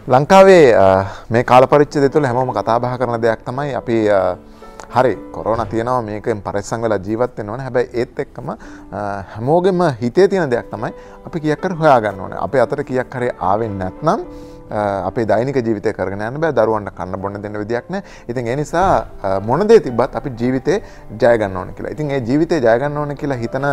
ලංකාවේ මේ කාල පරිච්ඡේදය තුළ හැමෝම කතා බහ කරන දෙයක් තමයි අපි හරි කොරෝනා තියෙනවා මේකෙන් පරිස්සම් වෙලා ජීවත් වෙන්න ඕනේ. හැබැයි ඒත් එක්කම හැමෝගෙම හිතේ තියෙන දෙයක් තමයි අපි කීයක් හරි හොයාගන්න ඕනේ. අපේ අතට කීයක් හරි ආවෙන්නේ නැත්නම් අපේ දෛනික ජීවිතය කරගෙන යන්න බෑ. දරුවන්ට කන්න බොන්න දෙන්න විදියක් නැහැ. ඉතින් ඒ නිසා මොන දේ තිබ්බත් අපි ජීවිතේ ජය ගන්න ඕනේ කියලා. ඉතින් ඒ ජීවිතේ ජය ගන්න ඕනේ කියලා හිතන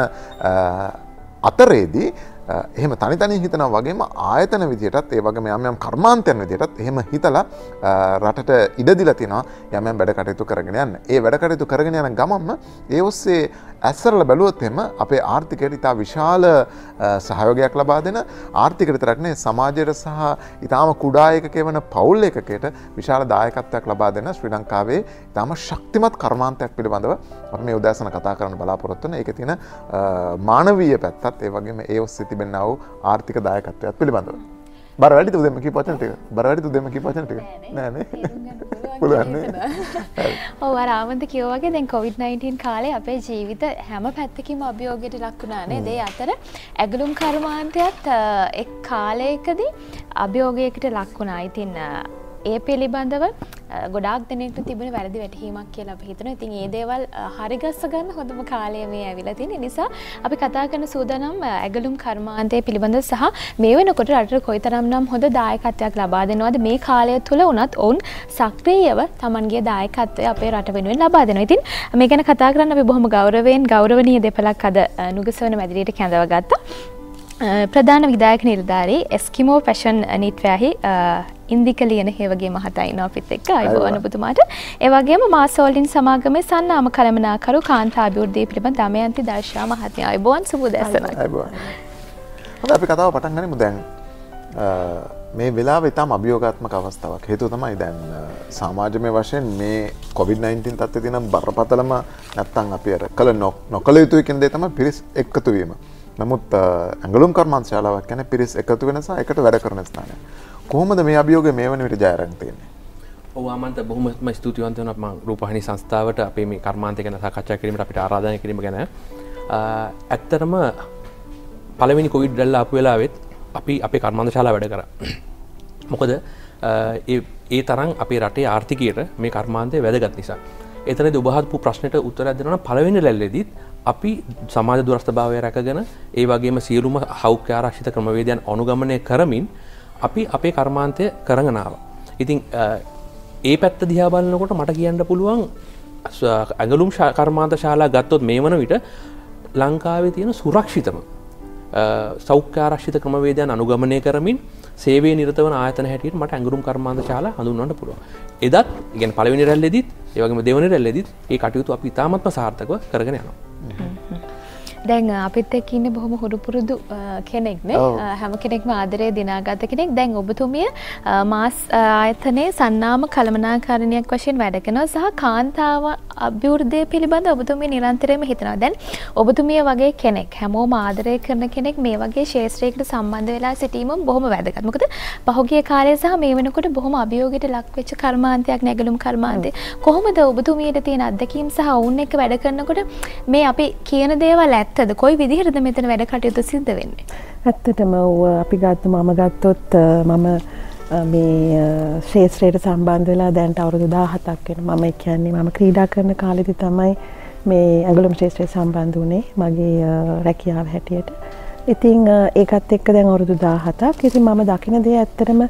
අතරේදී එහෙම තනි තනි හිතනවා වගේම ආයතන විදියටත් ඒ වගේම යම් යම් කර්මාන්තයන් විදියටත් එහෙම හිතලා රටට ඉඩ දීලා තිනවා යම් යම් වැඩ කටයුතු කරගෙන යන්න. ඒ වැඩ කටයුතු කරගෙන යන ගමන්ම ඒ ඔස්සේ ඇස්සරලා බැලුවොත් එහෙම අපේ ආර්ථිකයට ඉතා විශාල සහයෝගයක් ලබා දෙන ආර්ථිකයට විතරක් නෙවෙයි සමාජයට සහ ඊටාම කුඩා එකක වන පවුල් එකකයට විශාල දායකත්වයක් ලබා දෙන ශ්‍රී ලංකාවේ ඊටාම ශක්තිමත් කර්මාන්තයක් පිළිබඳව අපි මේ උදෑසන කතා කරන්න බලාපොරොත්තු වෙන. ඒකේ තියෙන මානවීය පැත්තත් ඒ වගේම ඒ ඔස්සේ තිබෙනා වූ ආර්ථික දායකත්වයක් පිළිබඳව. බර වැඩිද උදේම කීප වචන ටික? බර වැඩිද උදේම කීප වචන ටික? නෑ නේ. පුළුවන් නේ. ඔව් අර ආමන්ත කිව්වා වගේ දැන් COVID-19 කාලේ අපේ ජීවිත හැම පැත්තකින්ම අභියෝගයට ලක් වුණා නේද? ඒ අතර ඇගලුම් කර්මාන්තයත් එක් කාලයකදී අභියෝගයකට ලක් වුණා. ඉතින් ඒ පිළිබඳව ගොඩාක් දෙනෙක්ට තිබුණ වැරදි වැටහීමක් කියලා අපි හිතනවා. ඉතින් ඒ දේවල් හරිගස්ස ගන්න හොඳම කාලය මේ ඇවිල්ලා තියෙන නිසා අපි කතා කරන සූදානම් ඇගලුම් කර්මාන්තය පිළිබඳව සහ මේ වෙනකොට රටට කොයිතරම්නම් හොඳ දායකත්වයක් ලබා දෙනවද මේ කාලය තුල උනත් ඔවුන් සක්‍රීයව Tamanගේ දායකත්වය අපේ රට වෙනුවෙන් ලබා දෙනවා. ඉතින් මේ ගැන කතා කරන්න අපි බොහොම ගෞරවනීය දෙපළක් අද නුගසවන මැදිරියට කැඳව ගත්තා. ප්‍රධාන විධායක නිලධාරී එස්කිමෝ ෆැෂන් නිට්වැහි ඉන්දික ලියන හේවගේ මහතා ඉන්නවා අපිත් එක්ක. අයබෝවන් ඔබතුමාට. ඒ වගේම මාසෝල්ඩින් සමාගමේ සන්නාම කළමනාකරු කාන්තා අභිවෘද්ධිය පිළිබඳ දමයන්ති දර්ශා මහත්මිය. අයබෝවන් සුබ උදෑසනක්. අයබෝවන්. හොඳයි අපි කතාව පටන් ගනිමු දැන්. මේ වෙලාවේ ඊටම අභියෝගාත්මක අවස්ථාවක්. හේතුව තමයි දැන් සමාජමය වශයෙන් මේ COVID-19 තත්ත්වයේ තියෙන බරපතලම නැත්තම් අපි අර නොකල යුතුයි කියන දේ තමයි පිරිස් එකතු වීම. නමුත් ඇඟලුම් කර්මාන්ත ශාලාවක් කියන්නේ පිරිස් එකතු වෙන සහ එකට වැඩ කරන ස්ථානයක්. කොහොමද මේ අභියෝගය මේ වන විට ජය අරන් තියෙන්නේ? ඔව් ආමන්ත බොහොමත්ම ස්තුතිවන්ත වෙනවා මම රූපවාහිනී සංස්ථාවට අපේ මේ කර්මාන්තය ගැන සාකච්ඡා කිරීමට අපිට ආරාධනය කිරීම ගැන. ඇත්තටම පළවෙනි කොවිඩ් රැල්ල ආපු වෙලාවෙත් අපි අපේ කර්මාන්ත ශාලාව වැඩ කරා. මොකද ඒ තරම් අපේ රටේ ආර්ථිකයට මේ කර්මාන්තය වැදගත් නිසා. එතනදී ඔබ අහපු ප්‍රශ්නෙට උත්තරයක් දෙනවා නම් පළවෙනි රැල්ලේදීත් අපි සමාජ දුරස්ථභාවය රැකගෙන ඒ වගේම සියලුම සෞඛ්‍ය ආරක්ෂිත ක්‍රමවේදයන් අනුගමනය කරමින් අපි අපේ කර්මාන්තය කරගෙන ආවා. ඉතින් ඒ පැත්ත දිහා බලනකොට මට කියන්න පුළුවන් ඇඟලුම් කර්මාන්ත ශාලා ගත්තොත් මේ වන විට ලංකාවේ තියෙන සුරක්ෂිතම සෞඛ්‍ය ආරක්ෂිත ක්‍රමවේදයන් අනුගමනය කරමින් සේවයේ නිරත වන ආයතන හැටියට මට ඇඟලුම් කර්මාන්ත ශාලා හඳුන්වන්න පුළුවන්. එදත් කියන්නේ පළවෙනි රැල්ලේදීත් ඒ වගේම දෙවෙනි රැල්ලේදීත් ඒ කටයුතු අපි ඉතාමත්ම සාර්ථකව කරගෙන යනවා. දැන් අපිත් එක්ක ඉන්නේ බොහොම හුරු පුරුදු කෙනෙක් නේ. හැම කෙනෙක්ම ආදරේ දිනාගත කෙනෙක්. දැන් ඔබතුමිය මාස් ආයතනයේ සන්නාම කළමනාකරණයක් වශයෙන් වැඩ කරනවා සහ කාන්තාව අභිවෘද්ධිය පිළිබඳ ඔබතුමිය නිරන්තරයෙන්ම හිතනවා. දැන් ඔබතුමිය වගේ කෙනෙක් හැමෝම ආදරය කරන කෙනෙක් මේ වගේ ශාස්ත්‍රයකට සම්බන්ධ වෙලා සිටීම බොහොම වැදගත්. මොකද පහුගිය කාලය සහ මේ වෙනකොට බොහොම අභියෝගයට ලක් වෙච්ච කර්මාන්තයක් නැගලුම් කර්මාන්තය. කොහොමද ඔබතුමියට තියෙන අත්දැකීම් සහ ඔවුන් එක්ක වැඩ කරනකොට මේ අපි කියන දේවල් ඇත්තද? කොයි විදිහටද මෙතන වැඩ කටයුතු සිද්ධ වෙන්නේ? ඇත්තටම අපි ගත්තොත් මම මේ ශාස්ත්‍රයට සම්බන්ධ වෙලා දැන්ට අවුරුදු 17ක් වෙනවා. මම කියන්නේ මම ක්‍රීඩා කරන කාලෙදි තමයි මේ ඇඟලුම් ශාස්ත්‍රයට සම්බන්ධ වුණේ මගේ රැකියාව හැටියට. ඉතින් ඒකත් එක්ක දැන් අවුරුදු 17ක්. ඉතින් මම දකින දේ ඇත්තටම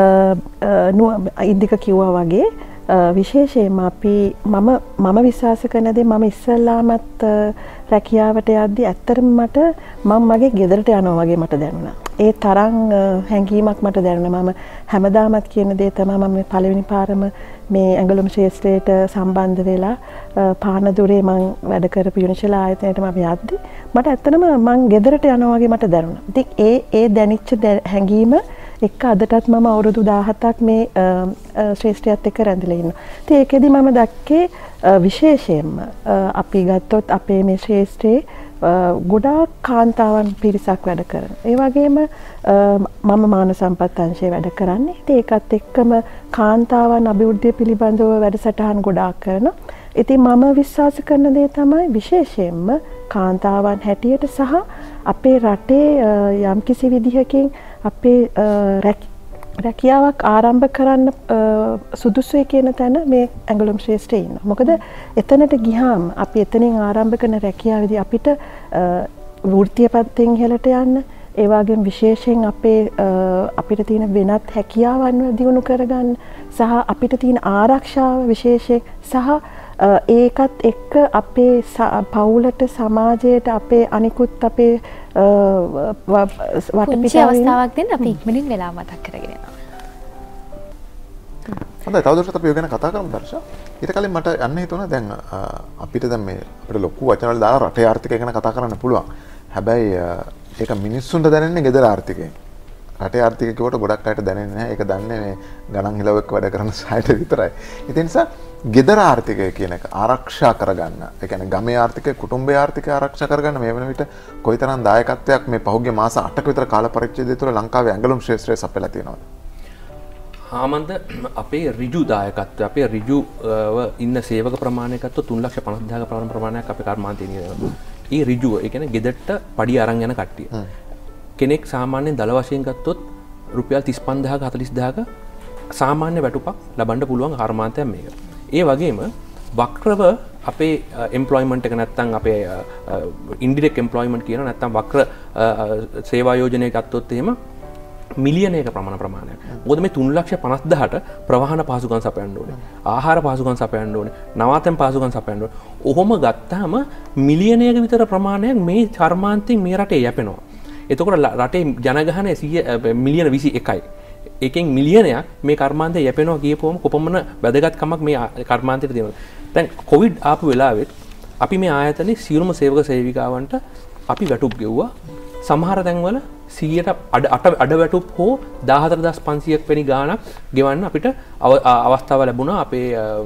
ඉන්දික කිව්වා වගේ විශේෂයෙන්ම මම විශ්වාස කරන දේ මම ඉස්සල්ලාමත් රැකියාවට යද්දි ඇත්තටම මම මගේ ගෙදරට යනවා වගේ මට දැනුණා. ඒ තරම් හැඟීමක් මට දැනුණා. මම හැමදාමත් කියන දේ තමයි මම පළවෙනි පාරම මේ ඇඟලුම් ශාස්ත්‍රයට සම්බන්ධ වෙලා පානදුරේ මම වැඩ කරපු යුනිෂල ආයතනයට මම යද්දි මට ඇත්තටම මං ගෙදරට යනවා වගේ මට දැනුණා. ඉතින් ඒ දැනිච්ච හැඟීම එක්ක අදටත් මම අවුරුදු 17ක් මේ ශ්‍රේෂ්ඨයත් එක්ක රැඳිලා ඉන්නවා. ඉතින් ඒකෙදි මම දැක්කේ විශේෂයෙන්ම අපි ගත්තොත් අපේ මේ ශ්‍රේෂ්ඨේ ගොඩාක් කාන්තාවන් පිරිසක් වැඩ කරන. ඒ වගේම මම මානව සම්පත් අංශයේ වැඩ කරන්නේ. ඉතින් ඒකත් එක්කම කාන්තාවන් අභිවෘද්ධිය පිළිබඳව වැඩසටහන් ගොඩාක් කරනවා. ඉතින් මම විශ්වාස කරන දේ තමයි විශේෂයෙන්ම කාන්තාවන් හැටියට සහ අපේ රටේ යම්කිසි විදිහකින් අපේ රැකියාවක් ආරම්භ කරන්න සුදුසුයි කියන තැන මේ ඇඟලුම් ශ්‍රේෂ්ඨයේ ඉන්නවා. මොකද එතනට ගියාම අපි එතනින් ආරම්භ කරන රැකියාවේදී අපිට වෘත්තීය පැත්තෙන් ඉහළට යන්න, ඒ වගේම විශේෂයෙන් අපිට තියෙන වෙනත් හැකියාවන් දියුණු කරගන්න සහ අපිට තියෙන ආරක්ෂාව විශේෂයෙන් සහ ඒකත් එක්ක අපේ පවුලට සමාජයට අපේ අනිකුත් අපේ පුංචි අවස්ථාවක් දෙන්න අපි ඉක්මනින් වෙලා මතක් කරගෙන යනවා. හොඳයි, තවදුරටත් අපි ඔය ගැන කතා කරමු දර්ශා. ඊට කලින් මට යන්න හිතුණා දැන් අපිට දැන් මේ අපිට ලොකු වචන වල දාලා රටේ ආර්ථිකය ගැන කතා කරන්න පුළුවන්. හැබැයි ඒක මිනිස්සුන්ට දැනෙන්නේ ගෙදර ආර්ථිකයෙන්. රටේ ආර්ථිකය කියවට ගොඩක් අයට දැනෙන්නේ නැහැ. ඒක දන්නේ මේ ගණන් හිලවක වැඩ කරන සායට විතරයි. ඒ නිසා ගෙදර ආර්ථිකය කියන එක ආරක්ෂා කරගන්න, ඒ කියන්නේ ගමේ ආර්ථිකය, කුටුම්බයේ ආර්ථිකය ආරක්ෂා කරගන්න මේ වෙන විට කොයිතරම් දායකත්වයක් මේ පහුගිය මාස 8ක විතර කාල පරිච්ඡේදය තුළ ලංකාවේ ඇඟලුම් ශාස්ත්‍රයේ සපයලා තියෙනවද? ආමන්ද අපේ ඍජු දායකත්වය, අපේ ඍජුව ඉන්න සේවක ප්‍රමාණය ගත්තොත් 3,50,000 ප්‍රමාණයක් අපේ කර්මාන්තයේ ඉන්නවා. ඒ ඍජුව, ඒ කියන්නේ ගෙදරට පඩි අරන් යන කට්ටිය. කෙනෙක් සාමාන්‍යයෙන් දල වශයෙන් ගත්තොත් රුපියල් 35,000ක 40,000ක සාමාන්‍ය වැටුපක් ලබන්න පුළුවන් කර්මාන්තයක් මේක. ඒ වගේම වක්‍රව අපේ එම්ප්ලොයිමන්ට් එක නැත්තම් අපේ ඉන්ඩිරෙක්ට් එම්ප්ලොයිමන්ට් කියන නැත්තම් වක්‍ර සේවා යෝජනය ගත්තොත් එහෙම මිලියනයක ප්‍රමාණයක්. මොකද මේ 3,50,000ට ප්‍රවාහන පහසුකම් සපයන්න ඕනේ. ආහාර පහසුකම් සපයන්න ඕනේ. නවාතැන් පහසුකම් සපයන්න ඕනේ. ඔහොම ගත්තාම මිලියනයක විතර ප්‍රමාණයක් මේ කර්මාන්තයෙන් මේ රටේ යැපෙනවා. එතකොට රටේ ජනගහනය මිලියන 21යි. එකෙන් මිලියනයක් මේ කර්මාන්තය යැපෙනවා කියපුවම කොපමණ වැදගත්කමක් මේ කර්මාන්තයට තියෙනවා. දැන් කොවිඩ් ආපු වෙලාවෙත් අපි මේ ආයතනයේ සියලුම සේවක සේවිකාවන්ට අපි වැටුප් ගෙව්වා. සමහර තැන්වල 100ට අඩ වැටුප් හෝ 14,500ක් වැනි ගාණක් ගෙවන්න අපිට අවස්ථාව ලැබුණා අපේ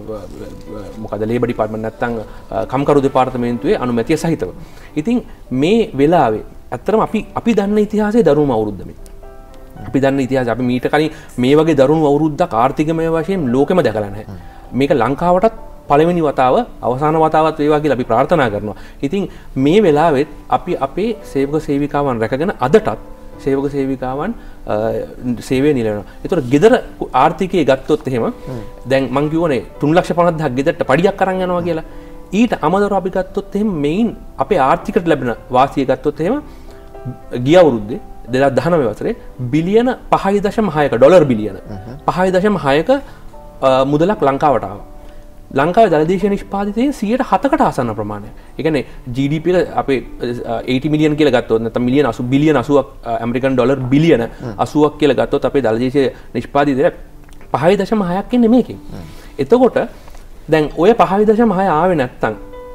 මොකද ලේබර් ඩිපාර්ට්මන්ට් නැත්තම් කම්කරු දෙපාර්තමේන්තුවේ අනුමැතිය සහිතව. ඉතින් මේ වෙලාවේ ඇත්තටම අපි දන්න ඉතිහාසයේ දරුණු අවුරුද්ද මේ. අපි දන්න ඉතිහාසය අපි මීට කලින් මේ වගේ දරුණු අවුරුද්දක් ආර්ථිකමය වශයෙන් ලෝකෙම දැකලා නැහැ. මේක ලංකාවටත් පළවෙනි වතාව අවසාන වතාවත් වේවා කියලා අපි ප්‍රාර්ථනා කරනවා. ඉතින් මේ වෙලාවෙත් අපි අපේ සේවක සේවිකාවන් රැකගෙන අදටත් සේවක සේවිකාවන් සේවය නිලනවා. ඒතකොට ගෙදර ආර්ථිකයේ ගත්තොත් එහෙම දැන් මං කියවනේ 3,50,000ක් ගෙදරට පඩියක් අරන් යනවා කියලා. ඊට අමතරව අපි ගත්තොත් එහෙම මේන් අපේ ආර්ථිකයට ලැබෙන වාසිය ගත්තොත් එහෙම ගිය අවුරුද්දේ 2019 වසරේ බිලියන 5.6ක ඩොලර් බිලියන 5.6ක මුදලක් ලංකාවට ආවා. ලංකාවේ දළදේශීය නිෂ්පාදිතයේ 107කට ආසන්න ප්‍රමාණයක්. ඒ කියන්නේ GDP එක අපේ 80 මිලියන් කියලා ගත්තොත් නැත්නම් මිලියන 80 බිලියන 80ක් ඇමරිකන් ඩොලර් බිලියන 80ක් කියලා ගත්තොත් අපේ දළදේශීය නිෂ්පාදිතය 5.6ක් ඉන්නේ මේකෙන්. එතකොට දැන් ඔය 5.6 ආවේ නැත්නම්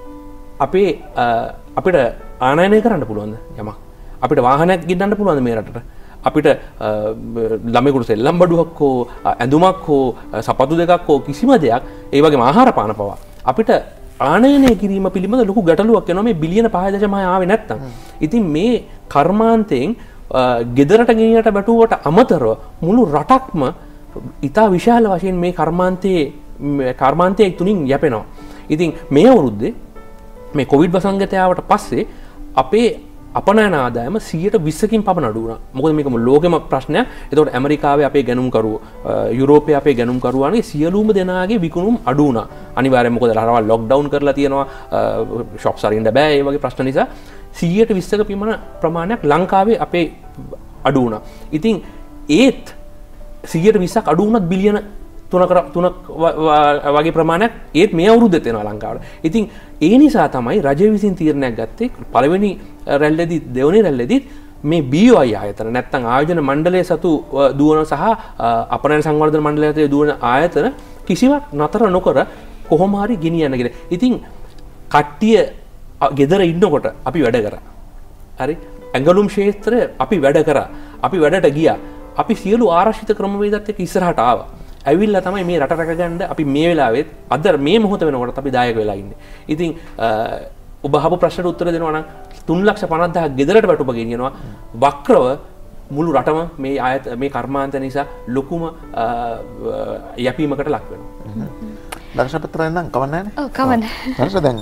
අපිට ආනයනය කරන්න පුළුවන්ද යමක්? අපිට වාහනයක් ගෙන්නන්න පුළුවන්ද මේ රටට? අපිට ළමයෙකුට සෙල්ලම් බඩුවක් හෝ ඇඳුමක් හෝ සපත්තු දෙකක් හෝ කිසිම දෙයක් ඒ වගේම ආහාර පාන පවා අපිට ආනයනය කිරීම පිළිබඳ ලොකු ගැටලුවක් වෙනවා මේ බිලියන 5.6 ආවේ නැත්තම්. ඉතින් මේ කර්මාන්තයෙන් ගෙදරට ගෙනියන්නට බැටුවට අමතරව මුළු රටක්ම ඉතා විශාල වශයෙන් මේ කර්මාන්තයේ තුලින් යැපෙනවා. ඉතින් මේ අවුරුද්දේ මේ කොවිඩ් වසංගතයාවට පස්සේ අපේ අපනයන ආදායම 120කින් පමණ අඩු වුණා. මොකද මේක ලෝකෙම ප්‍රශ්නයක්. ඒතකොට ඇමරිකාවේ අපේ ගැනුම්කරුවෝ, යුරෝපයේ අපේ ගැනුම්කරුවාගේ සියලුම දෙනාගේ විකුණුම් අඩු වුණා. අනිවාර්යයෙන් මොකද රටවල් ලොක්ඩවුන් කරලා තියෙනවා, ෂොප්ස් අරින්න බෑ, ඒ වගේ ප්‍රශ්න නිසා 120ක පමණ ප්‍රමාණයක් ලංකාවේ අපේ අඩු වුණා. ඉතින් ඒත් 120ක් අඩු වුණත් බිලියන 3 වගේ ප්‍රමාණයක් ඒත් මේ අවුරුද්දෙත් එනවා ලංකාවට. ඉතින් ඒ නිසා තමයි රජය විසින් තීරණයක් ගත්තේ පළවෙනි රැල්ලේදී දෙවෙනි රැල්ලේදී මේ BOI ආයතන නැත්නම් ආයෝජන මණ්ඩලය සතු දුවන සහ අපනයන සංවර්ධන මණ්ඩලය සතු දුවන ආයතන කිසිවක් නතර නොකර කොහොම හරි ගෙනියන්න කියලා. ඉතින් කට්ටිය ගෙදර ඉන්නකොට අපි වැඩ කරා. හරි? ඇඟලුම් ක්ෂේත්‍රය අපි වැඩ කරා. අපි වැඩට ගියා. අපි සියලු ආරක්ෂිත ක්‍රමවේදත් එක්ක ඉස්සරහට ආවා. ඇවිල්ලා තමයි මේ රට රැකගන්න අපි මේ වෙලාවෙත් අද මේ මොහොත වෙනකොට අපි දායක වෙලා ඉන්නේ. ඉතින් ඔබ අහපු ප්‍රශ්නට උත්තර දෙනවා නම් 3,50,000 ගෙදරට වැටුප ගෙනියනවා වක්‍රව මුළු රටම මේ කර්මාන්ත නිසා ලොකුම යැපීමකට ලක් වෙනවා. දර්ශනපත්‍රයෙන් නම් කවන්නේ නැහැ. ඔව් කවන්නේ. දර්ශන දැන්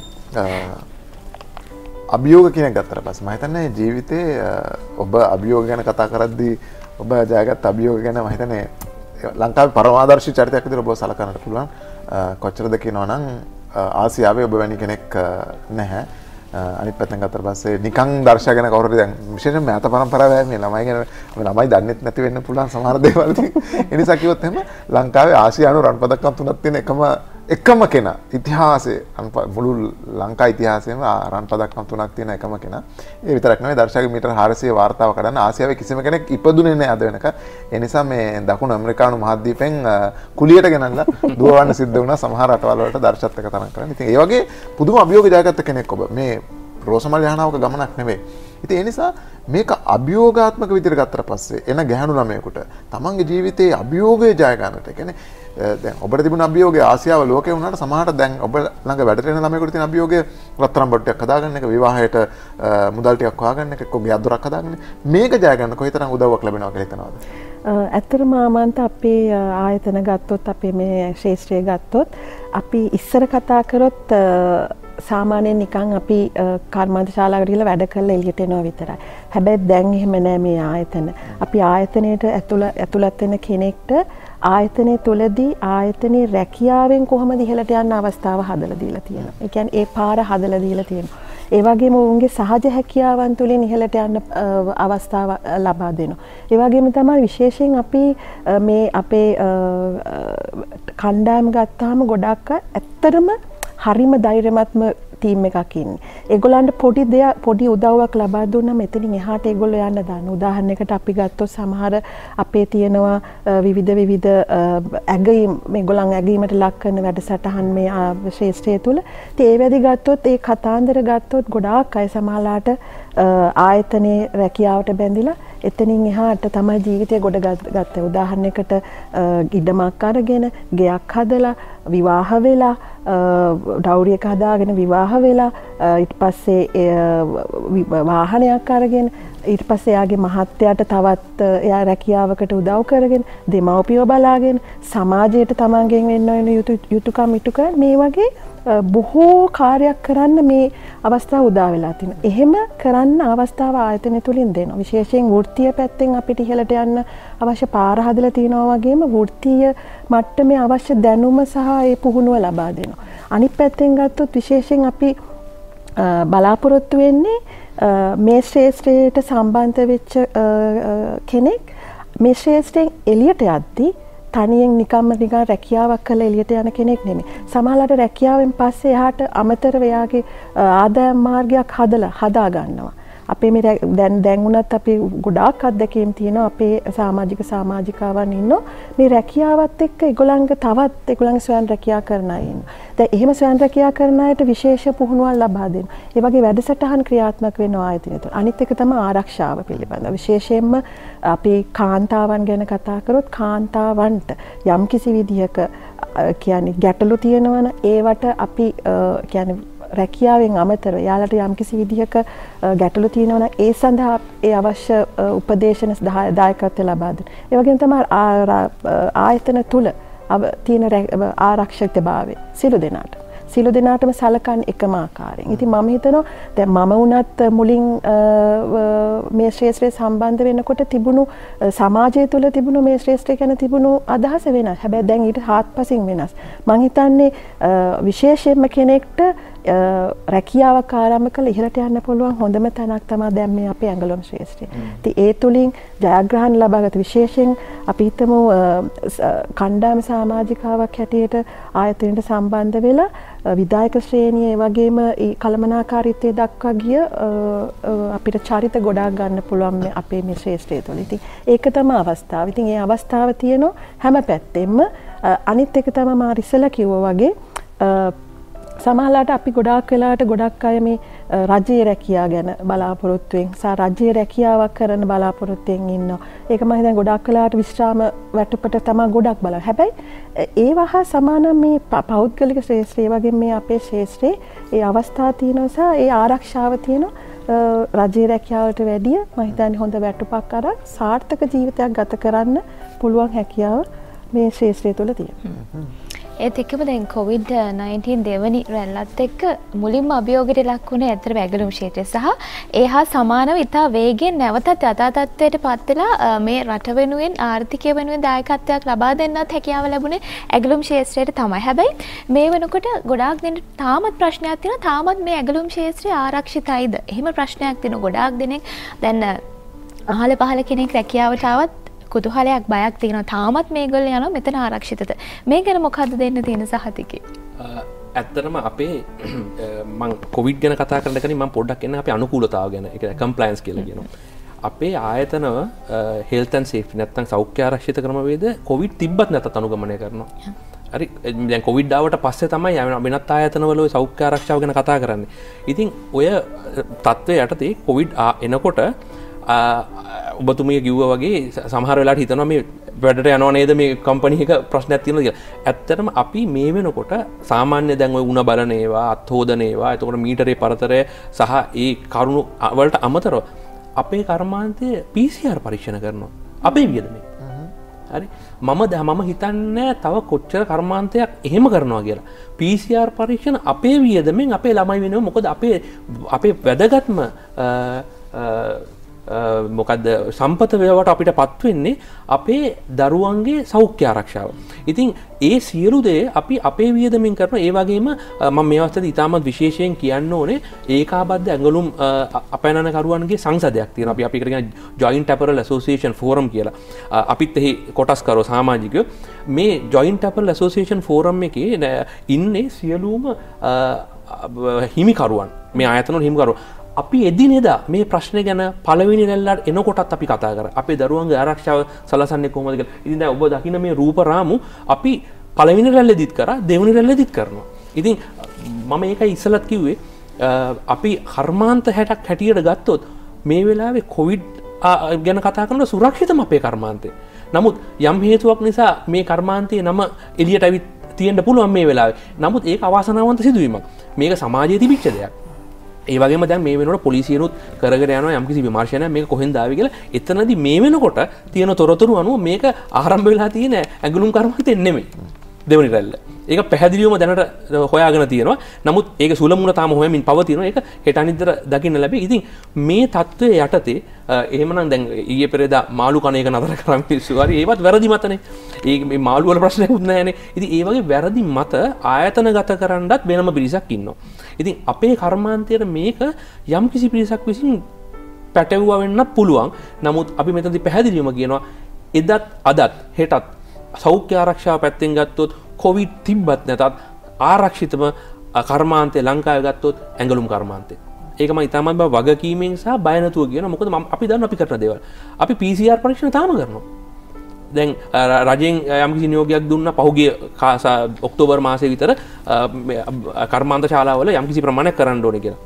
අභියෝග කියන එක ගත්තට පස්සේ මම හිතන්නේ ජීවිතේ ඔබ අභියෝග ගැන කතා කරද්දී ඔබ ජයගත් අභියෝග ගැන මම හිතන්නේ ලංකාවේ පරමාදර්ශී චරිතයක් විදිහට ඔබ සලකන්නට පුළුවන්. කොච්චරද කියනවා නම් ආසියාවේ ඔබ වැනි කෙනෙක් නැහැ. අනිත් පැත්තෙන් ගත්තට පස්සේ නිකන් දර්ශක ගැන කවුරුහරි දැන් විශේෂයෙන්ම ඈත පරම්පරාවේ මේ ළමයි ගැන ළමයි දන්නෙත් නැති වෙන්න පුළුවන් සමහර දේවල් ඉතින් ඒ නිසා කිව්වොත් එහෙම ලංකාවේ ආසියානු රන් පදක්කම් 3ක් තියෙන එකම කෙනා ඉතිහාසයේ මුළු ලංකා ඉතිහාසයේම රන් පදක්කම් 3ක් තියෙන එකම කෙනා. ඒ විතරක් නෙවෙයි දර්ශක මීටර 400 වාර්තාව කඩන ආසියාවේ කිසිම කෙනෙක් ඉපදුනේ නැහැ අද වෙනකන්. ඒ නිසා මේ දකුණු ඇමරිකානු මහද්වීපෙන් කුලියට ගෙනල්ලා දුවවන්න සිද්ධ වුණා සමහර රටවල් වලට දර්ශකත්වක තරම් කරන්න. ඉතින් ඒ වගේ පුදුම අභියෝග ජයගත්ත කෙනෙක් ඔබ. මේ රෝසමල් යහනාවක ගමනක් නෙවෙයි. ඉතින් ඒ නිසා මේක අභියෝගාත්මක විදිහට ගත්තට පස්සේ එන ගැහණු ළමයෙකුට තමන්ගේ ජීවිතයේ අභියෝගය ජය ගන්නට කියන්නේ දැන් ඔබට තිබුණ අභියෝගය ආසියාව ලෝකේ වුණාට සමහරට දැන් ඔබ ළඟ වැඩට එන ළමයෙකුට තියෙන අභියෝගය රත්තරන් බොට්ටයක් හදාගන්න එක, විවාහයට මුදල් ටිකක් හොයාගන්න එක, එක්ක ගෙයක් දොරක් හදාගන්න. මේක ජය ගන්න කොයිතරම් උදව්වක් ලැබෙනවා කියලා හිතනවද? ඇත්තටම ආමන්ත අපේ ආයතන ගත්තොත් අපේ මේ ශාස්ත්‍රය ගත්තොත් අපි ඉස්සර කතා කරොත් සාමාන්‍යයෙන් නිකන් අපි කර්මාන්ත ශාලාවකට ගිහලා වැඩ කරලා එළියට එනවා විතරයි. හැබැයි දැන් එහෙම නෑ මේ ආයතන. අපි ආයතනයේට ඇතුළත් වෙන කෙනෙක්ට ආයතනයේ තුලදී ආයතනයේ රැකියාවෙන් කොහොමද ඉහළට යන්න අවස්ථාව හදලා දීලා තියෙනවා. ඒ කියන්නේ ඒ පාර හදලා දීලා තියෙනවා. ඒ වගේම ඔවුන්ගේ සහජ හැකියාවන් තුලින් ඉහළට යන්න අවස්ථාව ලබා දෙනවා. ඒ වගේම තමයි විශේෂයෙන් අපි මේ අපේ කණ්ඩායම ගත්තාම ගොඩක් ඇත්තටම හරිම ධෛර්යමත්ම ටීම් එකක් ඉන්නේ. ඒගොල්ලන්ට පොඩි උදව්වක් ලබා දුන්නා මෙතනින් එහාට ඒගොල්ලෝ යන්න දාන්න. උදාහරණයකට අපි ගත්තොත් සමහර අපේ තියෙනවා විවිධ ඇගීම් මේගොල්ලන් ඇගීමට ලක් කරන වැඩසටහන් මේ ශාස්ත්‍රය තුල. ඉතින් ඒ වැඩි ගත්තොත් ඒ කතාන්දර ගත්තොත් ගොඩාක් අය සමහරලාට ආයතනයේ රැකියාවට බැඳිලා එතනින් එහාට තමයි ජීවිතය ගොඩ ගත්තේ. උදාහරණයකට ඉඩමක් අරගෙන ගෙයක් හදලා විවාහ වෙලා ඩවුරියක හදාගෙන විවාහ වෙලා ඊට පස්සේ වාහනයක් අරගෙන ඊට පස්සේ එයාගේ මහත්තයාට තවත් එයා රැකියාවකට උදව් කරගෙන දෙමව්පියව බලාගෙන සමාජයට තමන්ගෙන් වෙන්න වෙන යුතුයකම් ඉටු කර මේ වගේ බොහෝ කාර්යයක් කරන්න මේ අවස්ථාව උදා වෙලා තිනවා. එහෙම කරන්න අවස්ථාව ආයතනය තුලින් දෙනවා. විශේෂයෙන් වෘත්තීය පැත්තෙන් අපිට ඉහළට යන්න අවශ්‍ය පාර හදලා තිනවා වගේම වෘත්තීය මට්ටමේ අවශ්‍ය දැනුම සහ ඒ පුහුණුව ලබා දෙනවා. අනිත් පැත්තෙන් ගත්තොත් විශේෂයෙන් අපි බලාපොරොත්තු වෙන්නේ මේ ශ්‍රේෂ්ඨයට සම්බන්ධ වෙච්ච කෙනෙක් මේ ශ්‍රේෂ්ඨයෙන් එළියට යද්දී තනියෙන් නිකන් රැකියාවක් කරලා එළියට යන කෙනෙක් නෙමෙයි. සමහරවිට රැකියාවෙන් පස්සේ එහාට අමතරව එයාගේ ආදායම් මාර්ගයක් හදා ගන්නවා. අපේ මේ දැන් උනත් අපි ගොඩාක් අත්දැකීම් තියෙනවා අපේ සමාජිකාවන් ඉන්නෝ මේ රැකියාවත් එක්ක ඒගොල්ලන්ගේ ස්වයං රැකියාව කරන අය ඉන්නවා. දැන් එහෙම ස්වයං රැකියාව කරන අයට විශේෂ පුහුණුවක් ලබා දෙනවා. ඒ වගේ වැඩසටහන් ක්‍රියාත්මක වෙනවා ආයතනය තුළ. අනිත් එක තමයි ආරක්ෂාව පිළිබඳව. විශේෂයෙන්ම අපි කාන්තාවන් ගැන කතා කරොත් කාන්තාවන්ට යම්කිසි විදිහක කියන්නේ ගැටලු තියෙනවනේ ඒවට අපි කියන්නේ රැකියාවෙන් අමතරව යාලට යම්කිසි විදිහක ගැටලු තියෙනවා නම් ඒ සඳහා ඒ අවශ්‍ය උපදේශන දායකත්වය ලබා දෙන. ඒ වගේම තමයි ආයතන තුල තියෙන ආරක්ෂිතභාවය සියලු දෙනාටම සලකන්නේ එකම ආකාරයෙන්. ඉතින් මම හිතනවා දැන් මම වුණත් මුලින් මේ ශ්‍රේෂ්ඨය සම්බන්ධ වෙනකොට තිබුණු සමාජය තුළ තිබුණු මේ ශ්‍රේෂ්ඨය ගැන තිබුණු අදහස වෙනස්. හැබැයි දැන් ඊට හාත්පසින් වෙනස්. මම හිතන්නේ විශේෂයෙන්ම කෙනෙක්ට රැකියාවක් ආරම්භ කළ ඉහළට යන්න පුළුවන් හොඳම තැනක් තමයි දැන් මේ අපේ ඇඟලුම් ශ්‍රේෂ්ඨය. ඉතින් ඒ තුලින් ජයග්‍රහණ ලබාගත විශේෂයෙන් අපි හිතමු කණ්ඩායම සමාජිකාවක් හැටියට ආයතනයට සම්බන්ධ වෙලා විධායක ශ්‍රේණියේ වගේම කළමනාකාරීත්වයේ දක්වා ගිය අපිට චරිත ගොඩාක් ගන්න පුළුවන් මේ අපේ මේ ශ්‍රේෂ්ඨය තුළ. ඉතින් ඒක තමයි අවස්ථාව. ඉතින් ඒ අවස්ථාව තියෙනවා හැම පැත්තෙම. අනිත් එක තමයි මා ඉස්සෙල්ලා කිව්වා වගේ සමහරලාට අපි ගොඩාක් වෙලාවට ගොඩක් අය මේ රජයේ රැකියාව ගැන බලාපොරොත්තුෙන් රජයේ රැකියාවක් කරන බලාපොරොත්තුෙන් ඉන්නවා. ඒක මම හිතන්නේ ගොඩක් වෙලාවට විශ්‍රාම වැටුපට තමයි ගොඩක් බලන්නේ. හැබැයි ඒවා හා සමාන මේ පෞද්ගලික ශ්‍රේෂ්ඨය වගේ මේ අපේ ශ්‍රේෂ්ඨේ ඒ අවස්ථා තියෙනවා සහ ඒ ආරක්ෂාව තියෙනවා රජයේ රැකියාවට වැඩිය මම හිතන්නේ හොඳ වැටුපක් අරන් සාර්ථක ජීවිතයක් ගත කරන්න පුළුවන් හැකියාව මේ ශ්‍රේෂ්ඨය තුළ තියෙනවා. ඒත් එක්කම දැන් COVID-19 දෙවනි රැල්ලත් එක්ක මුලින්ම අභියෝගයට ලක් වුණේ ඇත්තට ඇගලුම් ක්ෂේත්‍රය සහ ඒ හා සමානව ඉතා වේගෙන් නැවතත් යථා තත්ත්වයට පත් වෙලා මේ රට වෙනුවෙන් ආර්ථිකය වෙනුවෙන් දායකත්වයක් ලබා දෙන්නත් හැකියාව ලැබුණේ ඇගලුම් ක්ෂේත්‍රයට තමයි. හැබැයි මේ වෙනකොට ගොඩාක් දෙනෙක් තාමත් ප්‍රශ්නයක් තියෙනවා. තාමත් මේ ඇගලුම් ක්ෂේත්‍රය ආරක්ෂිතයිද? එහෙම ප්‍රශ්නයක් තියෙනවා. ගොඩාක් දෙනෙක් දැන් අහල පහල කෙනෙක් රැකියාවට ආවත් කුතුහලයක් බයක් තියෙනවා. තාමත් මේගොල්ලෝ යනවා මෙතන ආරක්ෂිතද? මේ ගැන මොකද්ද දෙන්න තියෙන සහතිකේ? ඇත්තටම අපේ මම කොවිඩ් ගැන කතා කරන්න කලින් මම පොඩ්ඩක් එන්න අපේ අනුකූලතාව ගැන. ඒ කියන්නේ කම්ප්ලයන්ස් කියලා කියනවා. අපේ ආයතනව හෙල්ත් ඇන්ඩ් සේෆ්ටි නැත්නම් සෞඛ්‍ය ආරක්ෂිත ක්‍රමවේද කොවිඩ් තිබ්බත් නැතත් අනුගමනය කරනවා. හරි දැන් කොවිඩ් ආවට පස්සේ තමයි වෙනත් ආයතනවල ඔය සෞඛ්‍ය ආරක්ෂාව ගැන කතා කරන්නේ. ඉතින් ඔය තත්ත්වය යටතේ කොවිඩ් එනකොට ඔබතුමිය කිව්වා වගේ සමහර වෙලාවට හිතනවා මේ වැඩට යනවා නේද මේ කම්පැනි එක ප්‍රශ්නයක් තියෙනවා කියලා. ඇත්තටම අපි මේ වෙනකොට සාමාන්‍ය දැන් ඔය උණ බලන ඒවා, අත් හොදන ඒවා, එතකොට මීටරේ පරතරය සහ ඒ කරුණු වලට අමතරව අපේ කර්මාන්තයේ PCR පරීක්ෂණ කරනවා. අපේ වියදමේ. හරි මම හිතන්නේ තව කොච්චර කර්මාන්තයක් එහෙම කරනවා කියලා. PCR පරීක්ෂණ අපේ වියදමෙන් අපේ ළමයි වෙනවා. මොකද අපේ වැදගත්ම මොකද සම්පත වේවට අපිට පත් වෙන්නේ අපේ දරුවන්ගේ සෞඛ්‍ය ආරක්ෂාව. ඉතින් ඒ සියලු දේ අපි අපේ වියදමින් කරන ඒ වගේම මම මේ අවස්ථාවේ ඉතාමත් විශේෂයෙන් කියන්න ඕනේ ඒකාබද්ධ ඇඟලුම් අපනනකරුවන්ගේ සංසදයක් තියෙනවා. අපි ඒකට කියන Joint Apparel Association Forum කියලා. අපිත් එහි කොටස් කරෝ සමාජිකයෝ මේ Joint Apparel Association Forum එකේ ඉන්නේ සියලුම හිමිකරුවන්. මේ ආයතනවල හිමිකරුවන් අපි එදිනෙදා මේ ප්‍රශ්නේ ගැන පළවෙනි රැල්ලට එනකොටත් අපි කතා කරා. අපේ දරුවන්ගේ ආරක්ෂාව සලසන්නේ කොහොමද කියලා. ඉතින් දැන් ඔබ දකින්න මේ රූප රාමු අපි පළවෙනි රැල්ලෙදිත් කරා, දෙවෙනි රැල්ලෙදිත් කරනවා. ඉතින් මම ඒකයි ඉස්සලත් කිව්වේ අපි කර්මාන්ත 60ක් හැටියට ගත්තොත් මේ වෙලාවේ කොවිඩ් ගැන කතා කරනකොට සුරක්ෂිතම අපේ කර්මාන්තේ. නමුත් යම් හේතුවක් නිසා මේ කර්මාන්තයේ නම එළියට ඇවිත් තියෙන්න පුළුවන් මේ වෙලාවේ. නමුත් ඒක අවාසනාවන්ත සිදුවීමක්. මේක සමාජයේ තිබිච්ච දෙයක්. ඒ වගේම දැන් මේ වෙනකොට පොලිසියනුත් කරගෙන යනවා යම්කිසි විමර්ශනයක් මේක කොහෙන්ද ආවේ කියලා. එතනදී මේ වෙනකොට තියෙන තොරතුරු අනුව මේක ආරම්භ වෙලා තියෙන ඇඟලුම් කර්මාන්තෙන් නෙමෙයි. දෙවෙනි රැල්ල. ඒක පැහැදිලිවම දැනට හොයාගෙන තියෙනවා. නමුත් ඒක සුළමුණ තාම හොයමින් පවතිනවා. ඒක හෙට අනිද්දර දකින්න ලැබෙයි. ඉතින් මේ தત્ත්වයේ යටතේ එහෙමනම් දැන් ඊයේ පෙරේදා මාළු කණ එක නතර කරන් පිස්සු හරි ඒවත් වැරදි මතනේ. මේ මාළු වල ප්‍රශ්නයක්වත් නැහැනේ. ඉතින් ඒ වගේ වැරදි මත ආයතනගත කරන්නත් වෙනම පිරිසක් ඉන්නවා. ඉතින් අපේ කර්මාන්තයේ මේක යම් කිසි පිරිසක් විසින් පැටවුවා වෙන්නත් පුළුවන්. නමුත් අපි මෙතනදී පැහැදිලිවම කියනවා එදත් අදත් හෙටත් සෞඛ්‍ය ආරක්ෂාව පැත්තෙන් ගත්තොත් කොවිඩ් තිබ්බත් නැතත් ආරක්ෂිතම කර්මාන්තය ලංකාවේ ගත්තොත් ඇඟලුම් කර්මාන්තය. ඒක මම ඉතාමත් වගකීමෙන් සහ බය නැතුව කියනවා. මොකද අපි දන්නවා අපි කරන දේවල්. අපි PCR පරීක්ෂණ තාම කරනවා. දැන් රජයෙන් යම්කිසි නියෝගයක් දුන්නා පහුගිය ඔක්තෝබර් මාසයේ විතර කර්මාන්ත ශාලාවල යම්කිසි ප්‍රමාණයක් කරන්න ඕනේ කියලා.